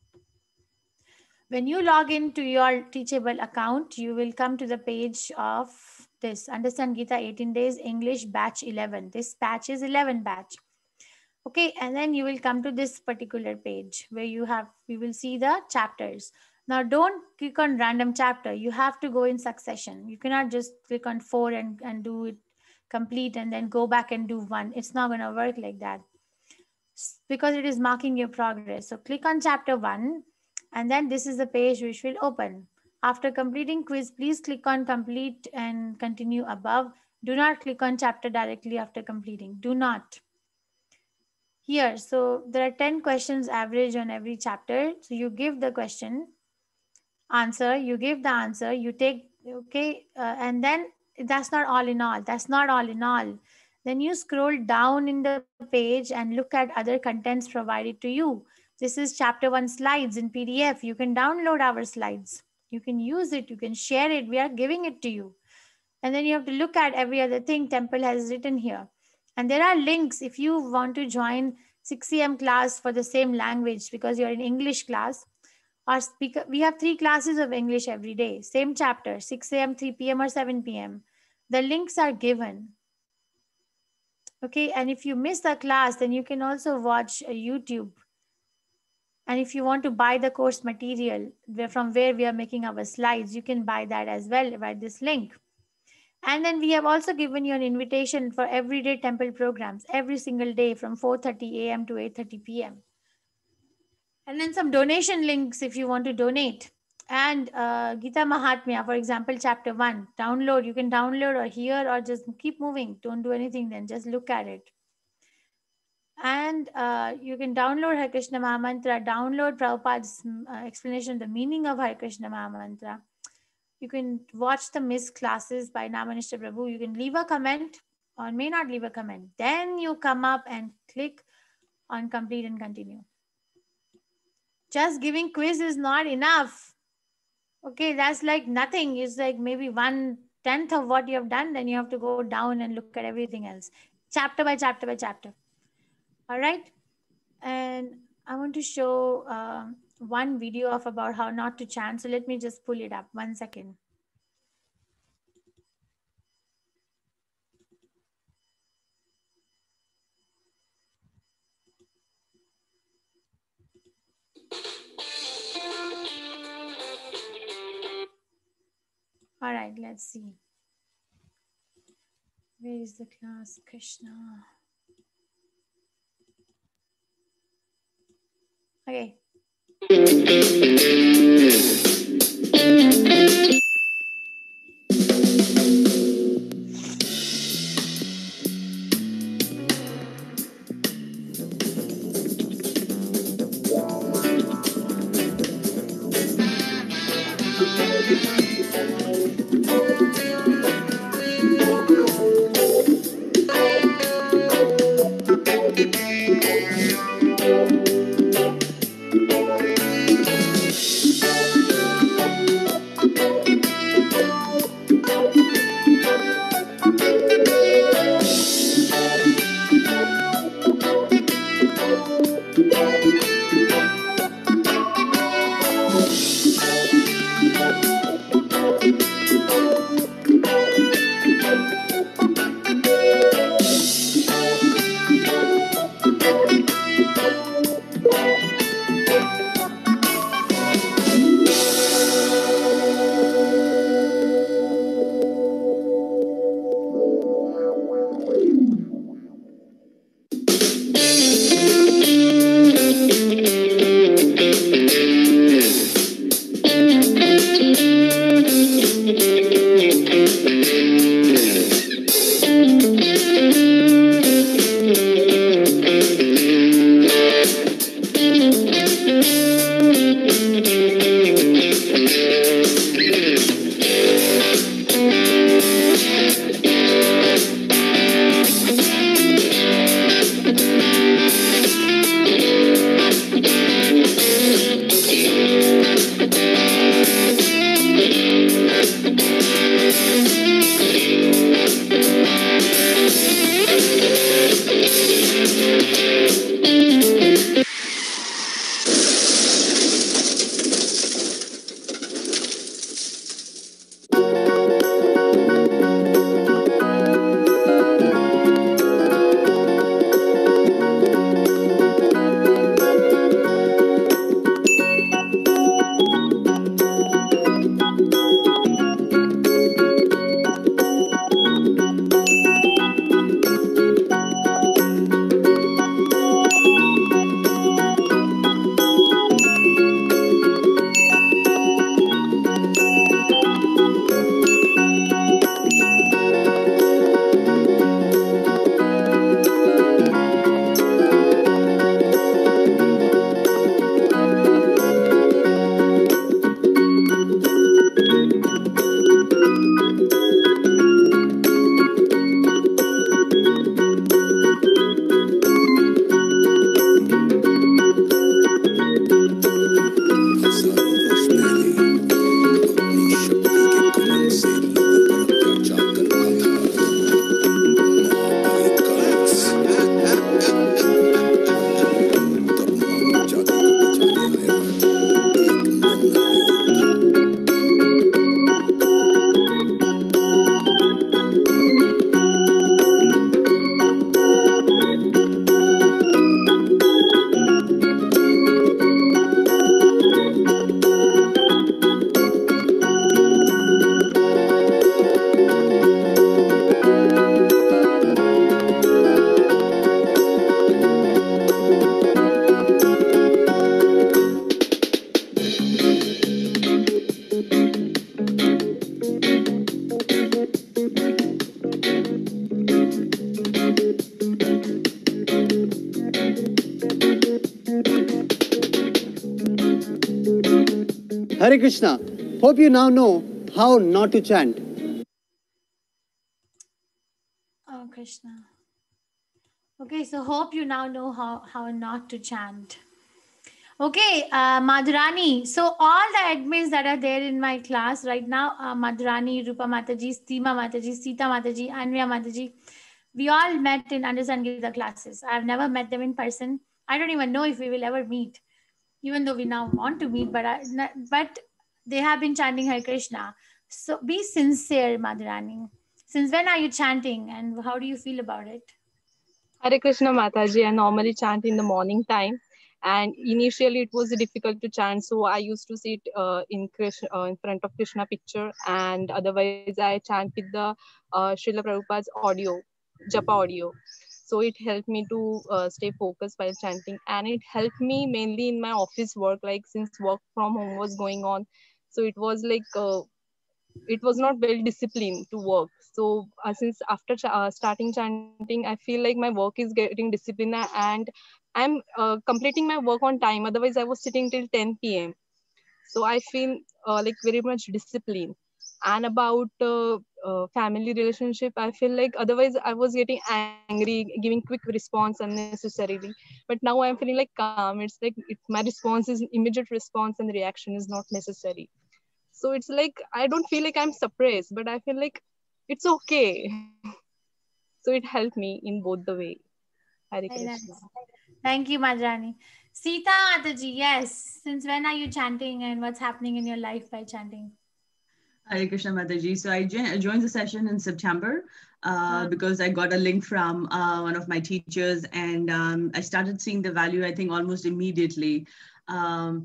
When you log into your teachable account, you will come to the page of this Understand Gita eighteen days English batch eleven. This batch is eleven batch. Okay, and then you will come to this particular page where you have you will see the chapters. Now don't click on random chapter. You have to go in succession. You cannot just click on four and, and do it complete and then go back and do one. It's not going to work like that because it is marking your progress. So click on chapter one, and then this is the page which will open. After completing quiz, please click on complete and continue above. Do not click on chapter directly after completing. Do not. Here, so there are ten questions average on every chapter. So you give the question, answer, you give the answer, you take, okay, uh, and then that's not all in all. That's not all in all. Then you scroll down in the page and look at other contents provided to you. This is chapter one slides in P D F. You can download our slides. You can use it. You can share it. We are giving it to you. And then you have to look at every other thing Temple has written here. And there are links if you want to join six a m class for the same language because you're in English class. Our speaker, we have three classes of English every day, same chapter, six a m, three p m, or seven p m. The links are given. Okay, and if you miss the class, then you can also watch uh, YouTube. And if you want to buy the course material from where we are making our slides, you can buy that as well by this link. And then we have also given you an invitation for everyday temple programs every single day from four thirty a m to eight thirty p m. And then some donation links if you want to donate. And uh, Gita Mahatmya, for example, chapter one, download. You can download or hear or just keep moving. Don't do anything then, just look at it. And uh, you can download Hare Krishna Mahamantra, download Prabhupada's uh, explanation of the meaning of Hare Krishna Mahamantra. You can watch the missed classes by Namanishta Prabhu. You can leave a comment or may not leave a comment. Then you come up and click on complete and continue. Just giving quiz is not enough. Okay, that's like nothing. It's like maybe one tenth of what you have done. Then you have to go down and look at everything else, chapter by chapter by chapter. All right, and I want to show um, one video of about how not to chant. So let me just pull it up. One second. All right, let's see. Where is the class, Krishna? Okay. Hare Krishna. Hope you now know how not to chant. Oh, Krishna. Okay, so hope you now know how, how not to chant. Okay, uh, Madhurani. So all the admins that are there in my class right now, uh, Madhurani, Rupa Mataji, Seema Mataji, Sita Mataji, Anvya Mataji, we all met in Understand Gita classes. I've never met them in person. I don't even know if we will ever meet, even though we now want to meet. But I, but they have been chanting Hare Krishna. So be sincere, Madhurani. Since when are you chanting, and how do you feel about it? Hare Krishna Mataji, I normally chant in the morning time. And initially it was difficult to chant, so I used to sit uh, in Krishna, uh, in front of Krishna picture, and otherwise I chant with the uh, Srila Prabhupada's audio, Japa audio. So it helped me to uh, stay focused while chanting, and it helped me mainly in my office work. Like since work from home was going on, so it was like uh, it was not well disciplined to work. So uh, since after ch- uh, starting chanting, I feel like my work is getting disciplined, and I'm uh, completing my work on time. Otherwise I was sitting till ten p.m. So I feel uh, like very much disciplined. And about uh, uh, family relationship, I feel like otherwise I was getting angry, giving quick response unnecessarily. But now I'm feeling like calm. It's like it, my response is immediate response and the reaction is not necessary. So it's like I don't feel like I'm suppressed, but I feel like it's okay. So it helped me in both the way. Hare Very Krishna. nice. Thank you, Madhurani. Sita Mataji, yes. Since when are you chanting, and what's happening in your life by chanting? Hare Krishna Mataji. So I, jo- I joined the session in September uh, because I got a link from uh, one of my teachers, and um, I started seeing the value, I think, almost immediately. Um,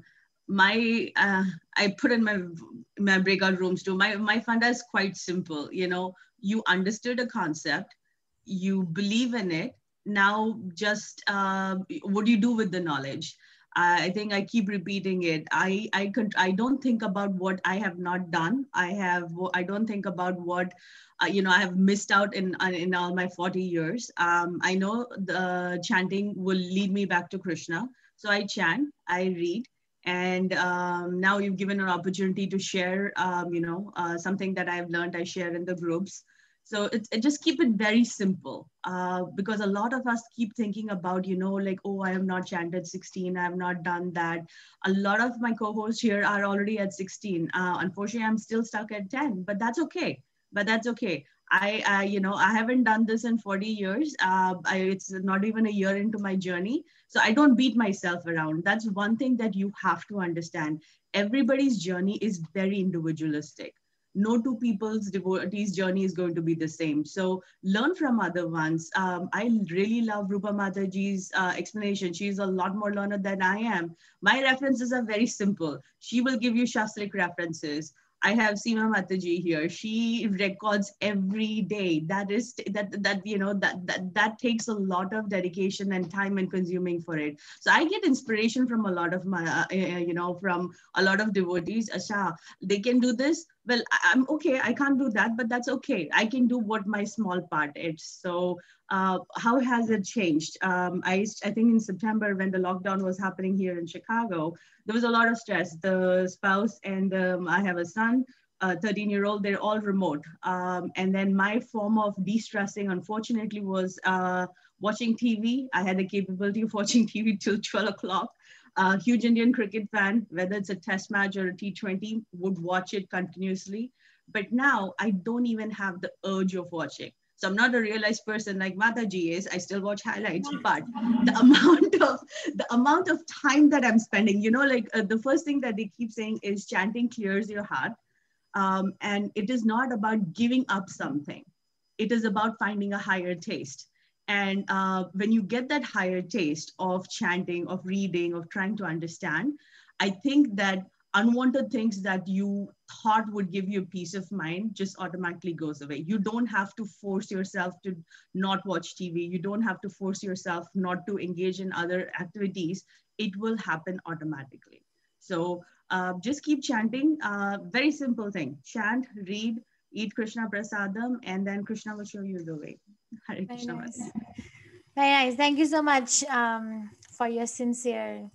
my uh, I put in my my breakout rooms too. My my funda is quite simple. You know, you understood a concept, you believe in it. Now, just uh, what do you do with the knowledge? I think I keep repeating it. I I could I don't think about what I have not done. I have I don't think about what uh, you know I have missed out in uh, in all my forty years. Um, I know the chanting will lead me back to Krishna, so I chant, I read, and um, now you've given an opportunity to share. Um, you know uh, something that I've learned. I share in the groups. So it, it just keep it very simple uh, because a lot of us keep thinking about, you know, like, oh, I have not chanted sixteen. I have not done that. A lot of my co-hosts here are already at sixteen. Uh, unfortunately, I'm still stuck at ten, but that's okay. But that's okay. I, I, you know, I haven't done this in forty years. Uh, I, it's not even a year into my journey. So I don't beat myself around. That's one thing that you have to understand. Everybody's journey is very individualistic. No two people's devotees journey is going to be the same, so learn from other ones. um, I really love Rupa Mataji's uh, explanation. She's a lot more learned than I am. My references are very simple. She will give you shastric references. I have Seema Mataji here. She records every day. That is that that you know that that that takes a lot of dedication and time and consuming for it. So I get inspiration from a lot of my uh, uh, you know from a lot of devotees. Asha, they can do this. Well, I- I'm okay. I can't do that, but that's okay. I can do what my small part is. So, uh, how has it changed? Um, I, I think in September, when the lockdown was happening here in Chicago, there was a lot of stress. The spouse and um, I have a son, a thirteen year old, they're all remote. Um, and then my form of de stressing, unfortunately, was uh, watching T V. I had the capability of watching T V till twelve o'clock. A huge Indian cricket fan, whether it's a test match or a T twenty, would watch it continuously. But now I don't even have the urge of watching. So I'm not a realized person like Mataji is. I still watch highlights, but the amount of the amount of time that I'm spending, you know, like uh, the first thing that they keep saying is chanting clears your heart, um, and it is not about giving up something. It is about finding a higher taste. And uh, when you get that higher taste of chanting, of reading, of trying to understand, I think that unwanted things that you thought would give you peace of mind just automatically goes away. You don't have to force yourself to not watch T V. You don't have to force yourself not to engage in other activities. It will happen automatically. So uh, just keep chanting. Uh, very simple thing. Chant, read, eat Krishna prasadam, and then Krishna will show you the way. Hare Very Krishna nice. Mataji. Very nice. Thank you so much um, for your sincere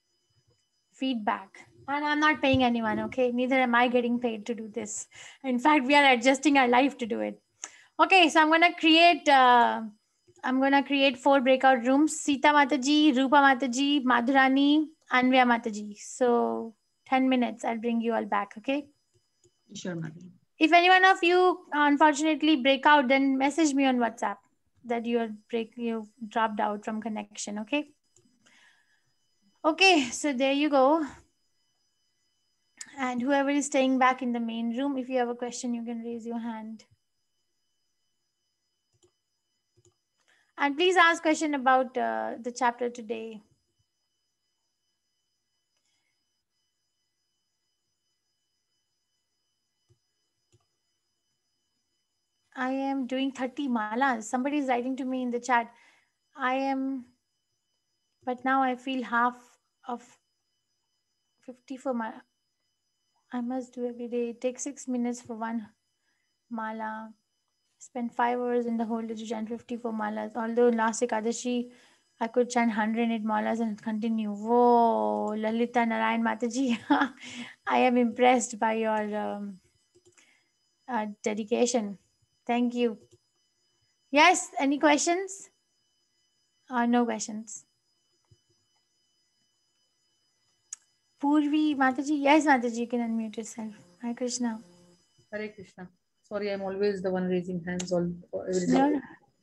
feedback. And I'm not paying anyone, okay? Neither am I getting paid to do this. In fact, we are adjusting our life to do it. Okay, so I'm going to create uh, I'm going to create four breakout rooms. Sita Mataji, Rupa Mataji, Madhurani, Anvya Mataji. So ten minutes, I'll bring you all back, okay? Sure, Mataji. If any one of you unfortunately break out, then message me on WhatsApp that you are break you dropped out from connection, okay? Okay, so there you go. And whoever is staying back in the main room, if you have a question, you can raise your hand. And please ask question about uh, the chapter today. I am doing thirty malas. Somebody is writing to me in the chat. I am, but now I feel half of fifty-four mala. I must do every day. It takes six minutes for one mala. Spend five hours in the whole day to chant fifty-four malas. Although last Ekadashi, I could chant one hundred eight malas and continue. Whoa, Lalita Narayan Mataji. I am impressed by your um, uh, dedication. Thank you. Yes, any questions? Uh, no questions. Purvi Mataji. Yes, Mataji, you can unmute yourself. Hi, Krishna. Hare Krishna. Sorry, I'm always the one raising hands all every day. No, no.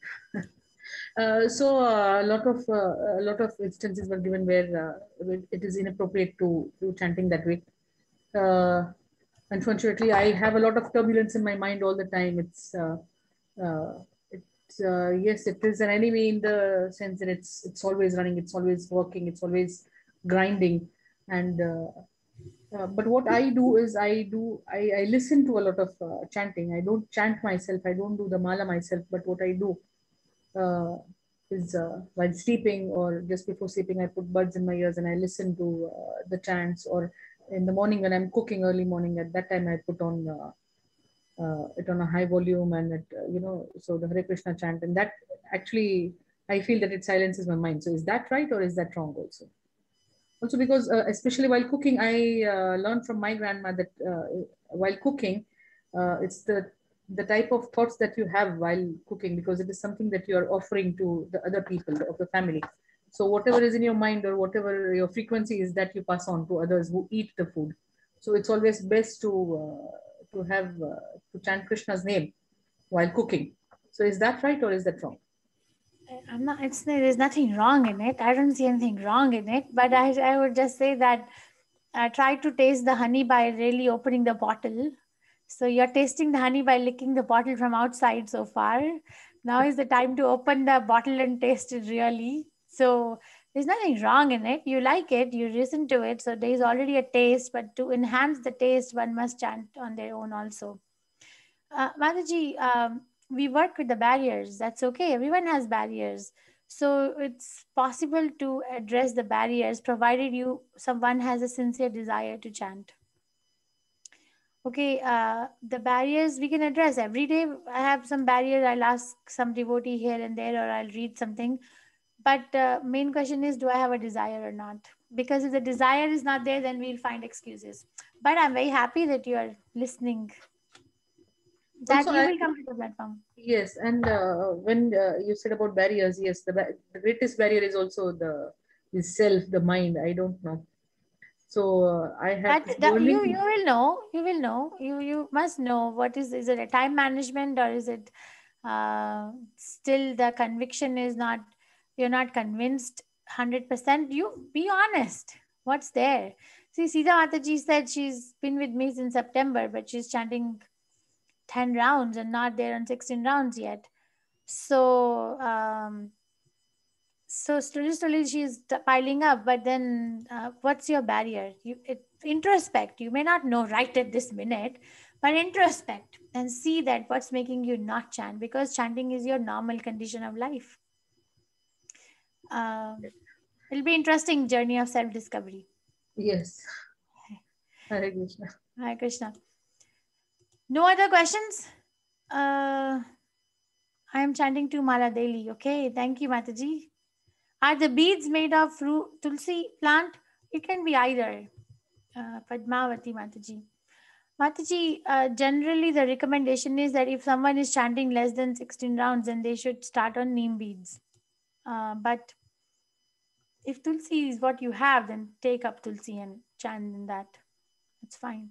Uh, so uh, a lot of uh, a lot of instances were given where uh, it is inappropriate to do chanting that way. Uh, unfortunately, I have a lot of turbulence in my mind all the time. It's uh, uh, it's uh, yes, it is an enemy in the sense that it's it's always running, it's always working, it's always grinding, and uh, uh, but what I do is I do I, I listen to a lot of uh, chanting. I don't chant myself. I don't do the mala myself. But what I do uh, is uh, while sleeping or just before sleeping, I put buds in my ears and I listen to uh, the chants. Or in the morning when I'm cooking early morning, at that time I put on uh, uh, it on a high volume and it, uh, you know so the Hare Krishna chant, and that actually I feel that it silences my mind. So is that right or is that wrong also? Also because uh, especially while cooking, I uh, learned from my grandma that uh, while cooking, uh, it's the the type of thoughts that you have while cooking, because it is something that you are offering to the other people of the family. So whatever is in your mind or whatever your frequency is, that you pass on to others who eat the food. So it's always best to uh, to have uh, to chant Krishna's name while cooking. So is that right or is that wrong? I'm not, it's, there's nothing wrong in it. I don't see anything wrong in it, but I, I would just say that uh, try to taste the honey by really opening the bottle. So you're tasting the honey by licking the bottle from outside so far. Now is the time to open the bottle and taste it really. So there's nothing wrong in it. You like it, you listen to it. So there's already a taste, but to enhance the taste, one must chant on their own also. Uh, Mataji, um, we work with the barriers. That's okay. Everyone has barriers. So it's possible to address the barriers provided you someone has a sincere desire to chant. Okay, uh, the barriers we can address every day. I have some barriers. I'll ask some devotee here and there, or I'll read something. But uh, main question is, do I have a desire or not? Because if the desire is not there, then we'll find excuses. But I'm very happy that you are listening. That Also, you I- will come to the platform. Yes, and uh, when uh, you said about barriers, yes, the, ba- the greatest barrier is also the the self, the mind. I don't know. So uh, I have But the, learning. you you will know. You will know. You you must know what is is it a time management, or is it uh, still the conviction is not, you're not convinced one hundred percent. You be honest. What's there? See, Sita Mataji said she's been with me since September, but she's chanting ten rounds and not there on sixteen rounds yet. So um, so slowly slowly she's t- piling up, but then uh, what's your barrier? You it, introspect. You may not know right at this minute, but introspect and see that what's making you not chant, because chanting is your normal condition of life. Um, it'll be interesting journey of self discovery. Yes. Hare Krishna. Hare Krishna. No other questions? uh I am chanting to Mala daily. Okay, thank you, Mataji. Are the beads made of fruit tulsi plant? It can be either. Uh, Padmavati Mataji. Mataji, uh, generally the recommendation is that if someone is chanting less than sixteen rounds, then they should start on neem beads. Uh, but if Tulsi is what you have, then take up Tulsi and chant in that. It's fine.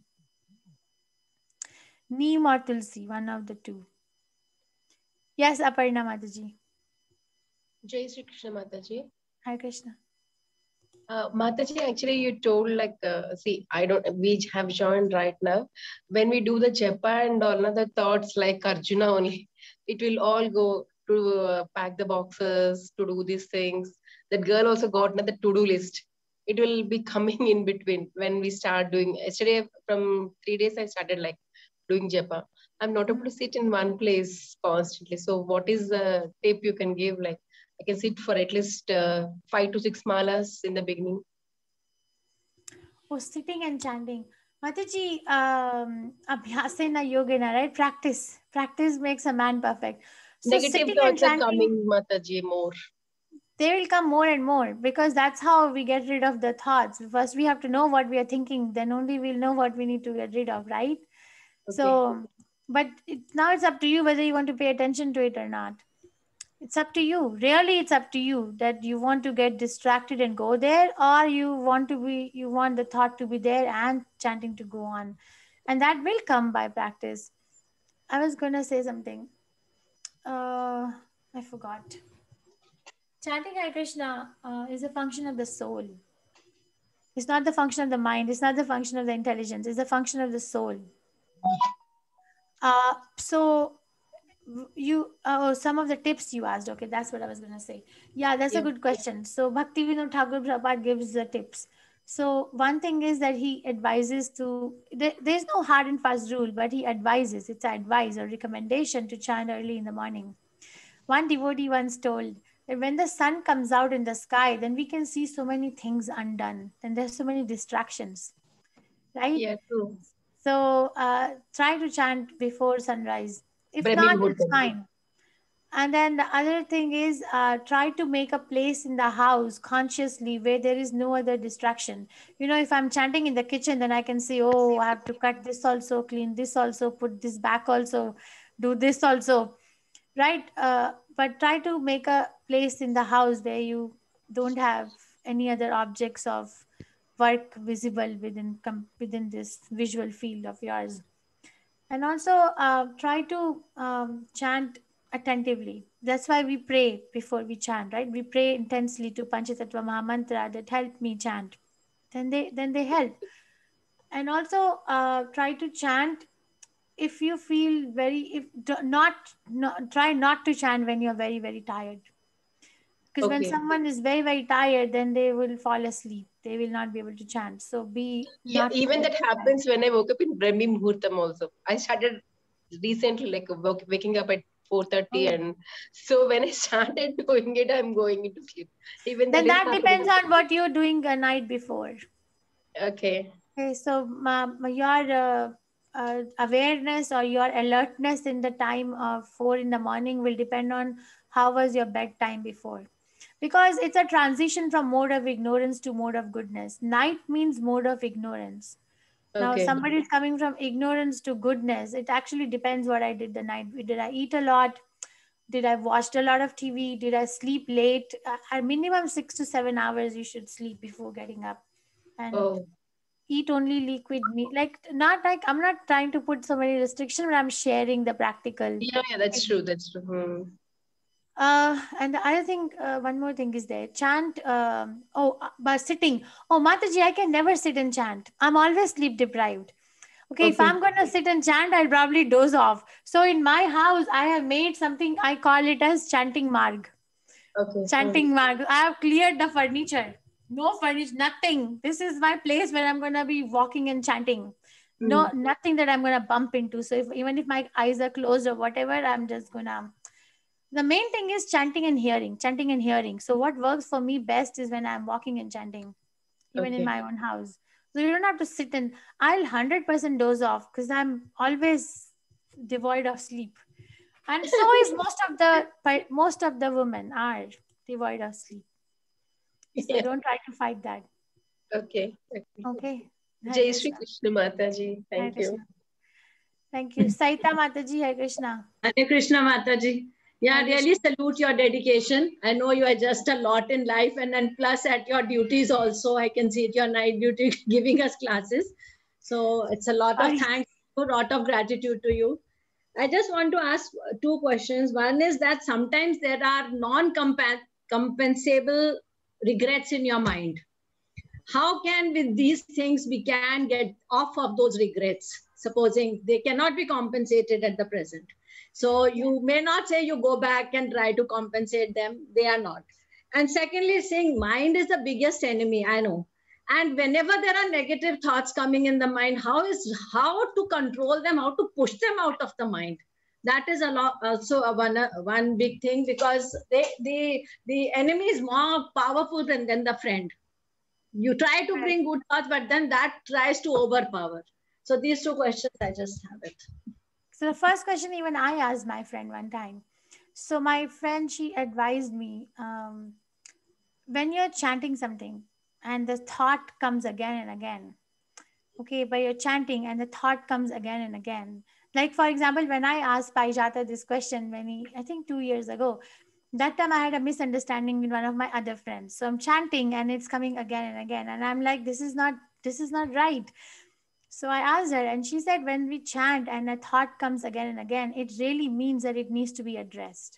Neem or Tulsi, one of the two. Yes, Aparna Mataji. Jai Shri Krishna Mataji. Hi Krishna. Uh, Mataji, actually, you told like, uh, see, I don't, we have joined right now. When we do the japa and all other thoughts like Arjuna only, it will all go to uh, pack the boxes, to do these things. That girl also got another to-do list. It will be coming in between when we start doing. Yesterday, from three days, I started like doing japa. I'm not able to sit in one place constantly. So, what is the tip you can give? Like, I can sit for at least uh, five to six malas in the beginning. Oh, sitting and chanting. Mataji, um, abhyasena yogena, right? Practice. Practice makes a man perfect. So Negative sitting and thoughts are chanting, coming, Mataji, more. they will come more and more because that's how we get rid of the thoughts. First, we have to know what we are thinking. Then only we'll know what we need to get rid of, right? Okay. So, but it, now it's up to you whether you want to pay attention to it or not. It's up to you. Really, it's up to you that you want to get distracted and go there, or you want to be, you want the thought to be there and chanting to go on. And that will come by practice. I was going to say something. Uh, I forgot. Chanting Hare Krishna uh, is a function of the soul. It's not the function of the mind. It's not the function of the intelligence. It's the function of the soul. Uh, so you uh, oh, some of the tips you asked. Okay, that's what I was going to say. Yeah, that's Yeah. a good question. So Bhaktivinoda Thakur Prabhupada gives the tips. So one thing is that he advises to, there, there's no hard and fast rule, but he advises, it's an advice or recommendation to chant early in the morning. One devotee once told that when the sun comes out in the sky, then we can see so many things undone. Then there's so many distractions, right? Yeah, true. So uh, try to chant before sunrise. If Brahmi not, it's Muhurtam. fine. And then the other thing is uh, try to make a place in the house consciously where there is no other distraction. You know, if I'm chanting in the kitchen, then I can say, oh, I have to cut this also, clean this also, put this back also, do this also, right? Uh, but try to make a place in the house where you don't have any other objects of work visible within com- within this visual field of yours. And also uh, try to um, chant attentively. That's why we pray before we chant, right? We pray intensely to Panchatattva Mahamantra that help me chant. Then they then they help. And also uh, try to chant if you feel very if do- not, not try not to chant when you're very very tired. Because when Okay. someone is very very tired, then they will fall asleep. They will not be able to chant. So be Yeah, not even that tired. happens when I woke up in Brahmi Muhurtam also. I started recently like woke, waking up at four thirty, Oh. and so when I started doing it, I'm going into sleep. Even Then that is that happening. depends on what you're doing the night before. Okay. Okay, so ma- ma- your uh, uh, awareness or your alertness in the time of four in the morning will depend on how was your bedtime before. Because it's a transition from mode of ignorance to mode of goodness. Night means mode of ignorance. Now, Okay. somebody is coming from ignorance to goodness. It actually depends what I did the night. Did I eat a lot? Did I watch a lot of T V? Did I sleep late? Uh, at minimum six to seven hours, you should sleep before getting up. And Oh, eat only liquid meat. Like, not like, I'm not trying to put so many restrictions, but I'm sharing the practical. yeah, yeah, that's true. That's true. Hmm. Uh, and the other thing, uh, one more thing is there. Chant, um, oh, uh, by sitting. Oh, Mataji, I can never sit and chant. I'm always sleep deprived. Okay, if Okay. I'm going to sit and chant, I'll probably doze off. So in my house, I have made something, I call it as chanting marg. Okay. Hmm. Chanting marg. I have cleared the furniture. No furniture, nothing. This is my place where I'm going to be walking and chanting. No, Hmm. nothing that I'm going to bump into. So if, even if my eyes are closed or whatever, I'm just going to. The main thing is chanting and hearing, chanting and hearing. So what works for me best is when I'm walking and chanting, even in Okay. my own house. So you don't have to sit and I'll one hundred percent doze off because I'm always devoid of sleep. And so is most of the but most of the women are devoid of sleep. So Yeah. don't try to fight that. Okay. Okay. Okay. Hare Jai Shri Krishna. Krishna Mataji. Hare Thank you. Krishna. Thank you. Saita Mataji, Hare Krishna. Hare Krishna Mataji. Yeah, Hare really Krishna. salute your dedication. I know you adjust a lot in life, and then plus at your duties also, I can see it, your night duty giving us classes. So it's a lot of Sorry. thanks, a lot of gratitude to you. I just want to ask two questions. One is that sometimes there are non-compensable regrets in your mind. How can with these things we can get off of those regrets, supposing they cannot be compensated at the present? So you may not say you go back and try to compensate them. They are not. And secondly, saying mind is the biggest enemy, I know. And whenever there are negative thoughts coming in the mind, how is how to control them, how to push them out of the mind? That is a lot, also a one, uh, one big thing, because they, the, the enemy is more powerful than, than the friend. You try to bring good thoughts, but then that tries to overpower. So these two questions, I just have it. So the first question even I asked my friend one time. So my friend, she advised me, um, when you're chanting something and the thought comes again and again, okay, but you're chanting and the thought comes again and again. Like, for example, when I asked Parijata this question, when he, I think two years ago, that time I had a misunderstanding with one of my other friends. So I'm chanting and it's coming again and again. And I'm like, this is not, this is not right. So I asked her and she said, when we chant and a thought comes again and again, it really means that it needs to be addressed.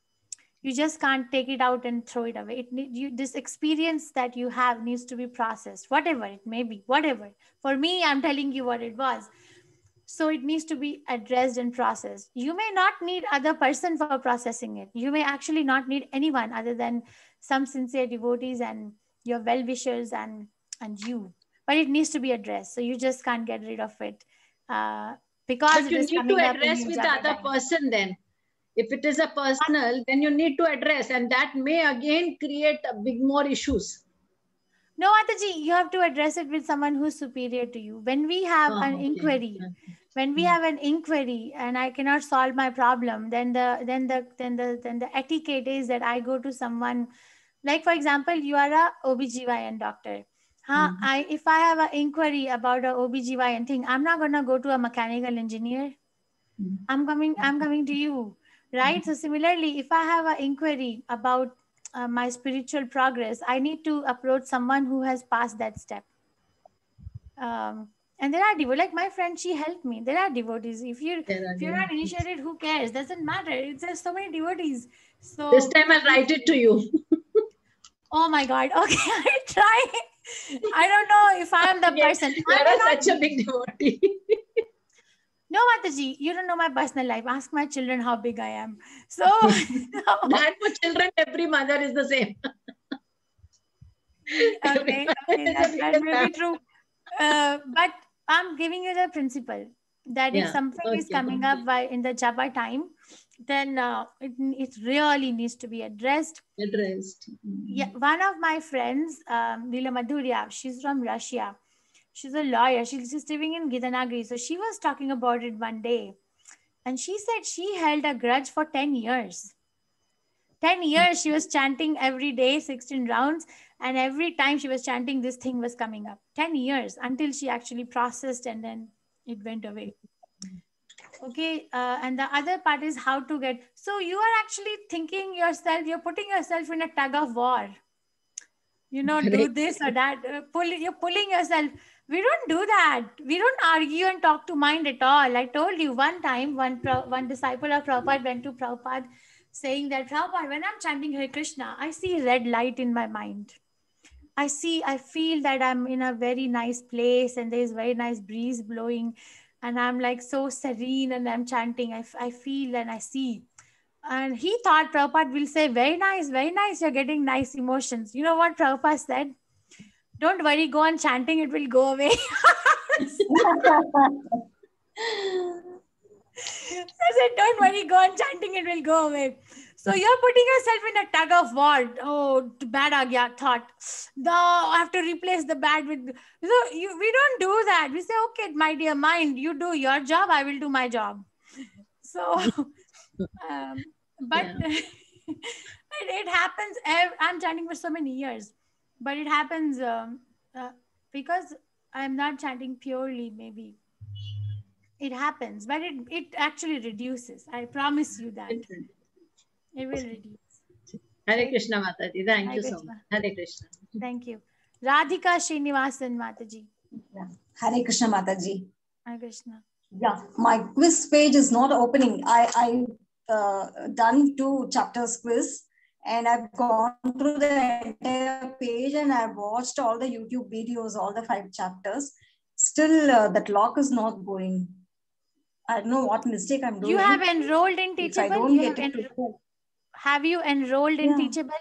You just can't take it out and throw it away. It need, you, this experience that you have needs to be processed, whatever it may be, whatever. For me, I'm telling you what it was. So it needs to be addressed and processed. You may not need other person for processing it. You may actually not need anyone other than some sincere devotees and your well-wishers and, and you. But it needs to be addressed. So you just can't get rid of it. Uh, because but it you is need to coming up address in with the other time. person then. If it is a personal, then you need to address, and that may again create a big more issues. No, Mataji, you have to address it with someone who's superior to you. When we have Oh, an okay. inquiry, when we have an inquiry and I cannot solve my problem, then the then the then the then the etiquette is that I go to someone, like for example, you are a O B G Y N doctor. Huh? Mm-hmm. I if I have an inquiry about a O B G Y N thing, I'm not gonna go to a mechanical engineer. Mm-hmm. I'm coming, I'm coming to you. Right. So similarly, if I have an inquiry about uh, my spiritual progress, I need to approach someone who has passed that step. Um, and there are devotees, like my friend, she helped me. There are devotees. If you're, if you're not initiated, who cares? Doesn't matter. It's just so many devotees. So this time I'll write it to you. Oh my God. Okay, I try. I don't know if I'm the Okay. person. You I are not... such a big devotee. No, Mataji, you don't know my personal life. Ask my children how big I am. So no. That for children, every mother is the same. Okay, okay, that, that may be true. Uh, but I'm giving you the principle that Yeah, if something okay. is coming up by in the japa time, then uh, it, it really needs to be addressed. Addressed. Yeah, one of my friends, um, Leela Madhurya, she's from Russia. She's a lawyer. She's just living in Gitanagiri. So she was talking about it one day. And she said she held a grudge for ten years. ten years she was chanting every day, sixteen rounds. And every time she was chanting, this thing was coming up. ten years until she actually processed and then it went away. Okay. Uh, and the other part is how to get. So you are actually thinking yourself, you're putting yourself in a tug of war. You know, do this or that. Uh, pull, you're pulling yourself. We don't do that. We don't argue and talk to mind at all. I told you one time, one, one disciple of Prabhupada went to Prabhupada saying that, Prabhupada, when I'm chanting Hare Krishna, I see red light in my mind. I see, I feel that I'm in a very nice place and there's very nice breeze blowing and I'm like so serene and I'm chanting. I, I feel and I see. And he thought Prabhupada will say, very nice, very nice. You're getting nice emotions. You know what Prabhupada said? Don't worry, go on chanting. It will go away. I said, don't worry, go on chanting. It will go away. So you're putting yourself in a tug of war. Oh, bad agya thought. No, I have to replace the bad with. So you, we don't do that. We say, okay, my dear mind, you do your job. I will do my job. So, um, but yeah. it, it happens. I'm chanting for so many years, but it happens um, uh, because I'm not chanting purely, maybe. it happens, but it, it actually reduces. I promise you that. It will reduce. Hare Okay. Krishna Mataji. Thank Hare you so Krishna. much. Hare Krishna. Thank you. Radhika Srinivasan Mataji. Yeah. Hare Krishna Mataji. Hare Krishna. Yeah, my quiz page is not opening. I I uh, done two chapters quiz, and I've gone through the entire page and I've watched all the YouTube videos, all the five chapters. Still, uh, that lock is not going. I don't know what mistake I'm doing. You have enrolled in If I Teachable? don't You get have, it, en- have you enrolled in Yeah. Teachable?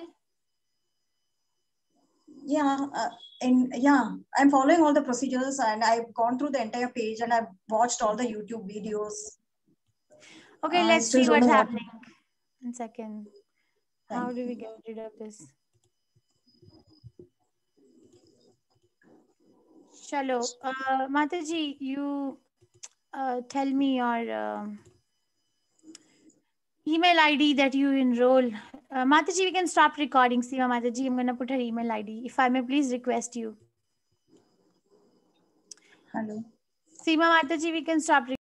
yeah, uh, and yeah, I'm following all the procedures and I've gone through the entire page and I've watched all the YouTube videos. Okay, I let's still see don't what's know what- happening. One second. How do we get rid of this? Chalo. Uh, Mataji, you uh, tell me your um, email I D that you enroll. Uh, Mataji, we can stop recording. Seema Mataji, I'm going to put her email I D. If I may please request you. Hello. Seema Mataji, we can stop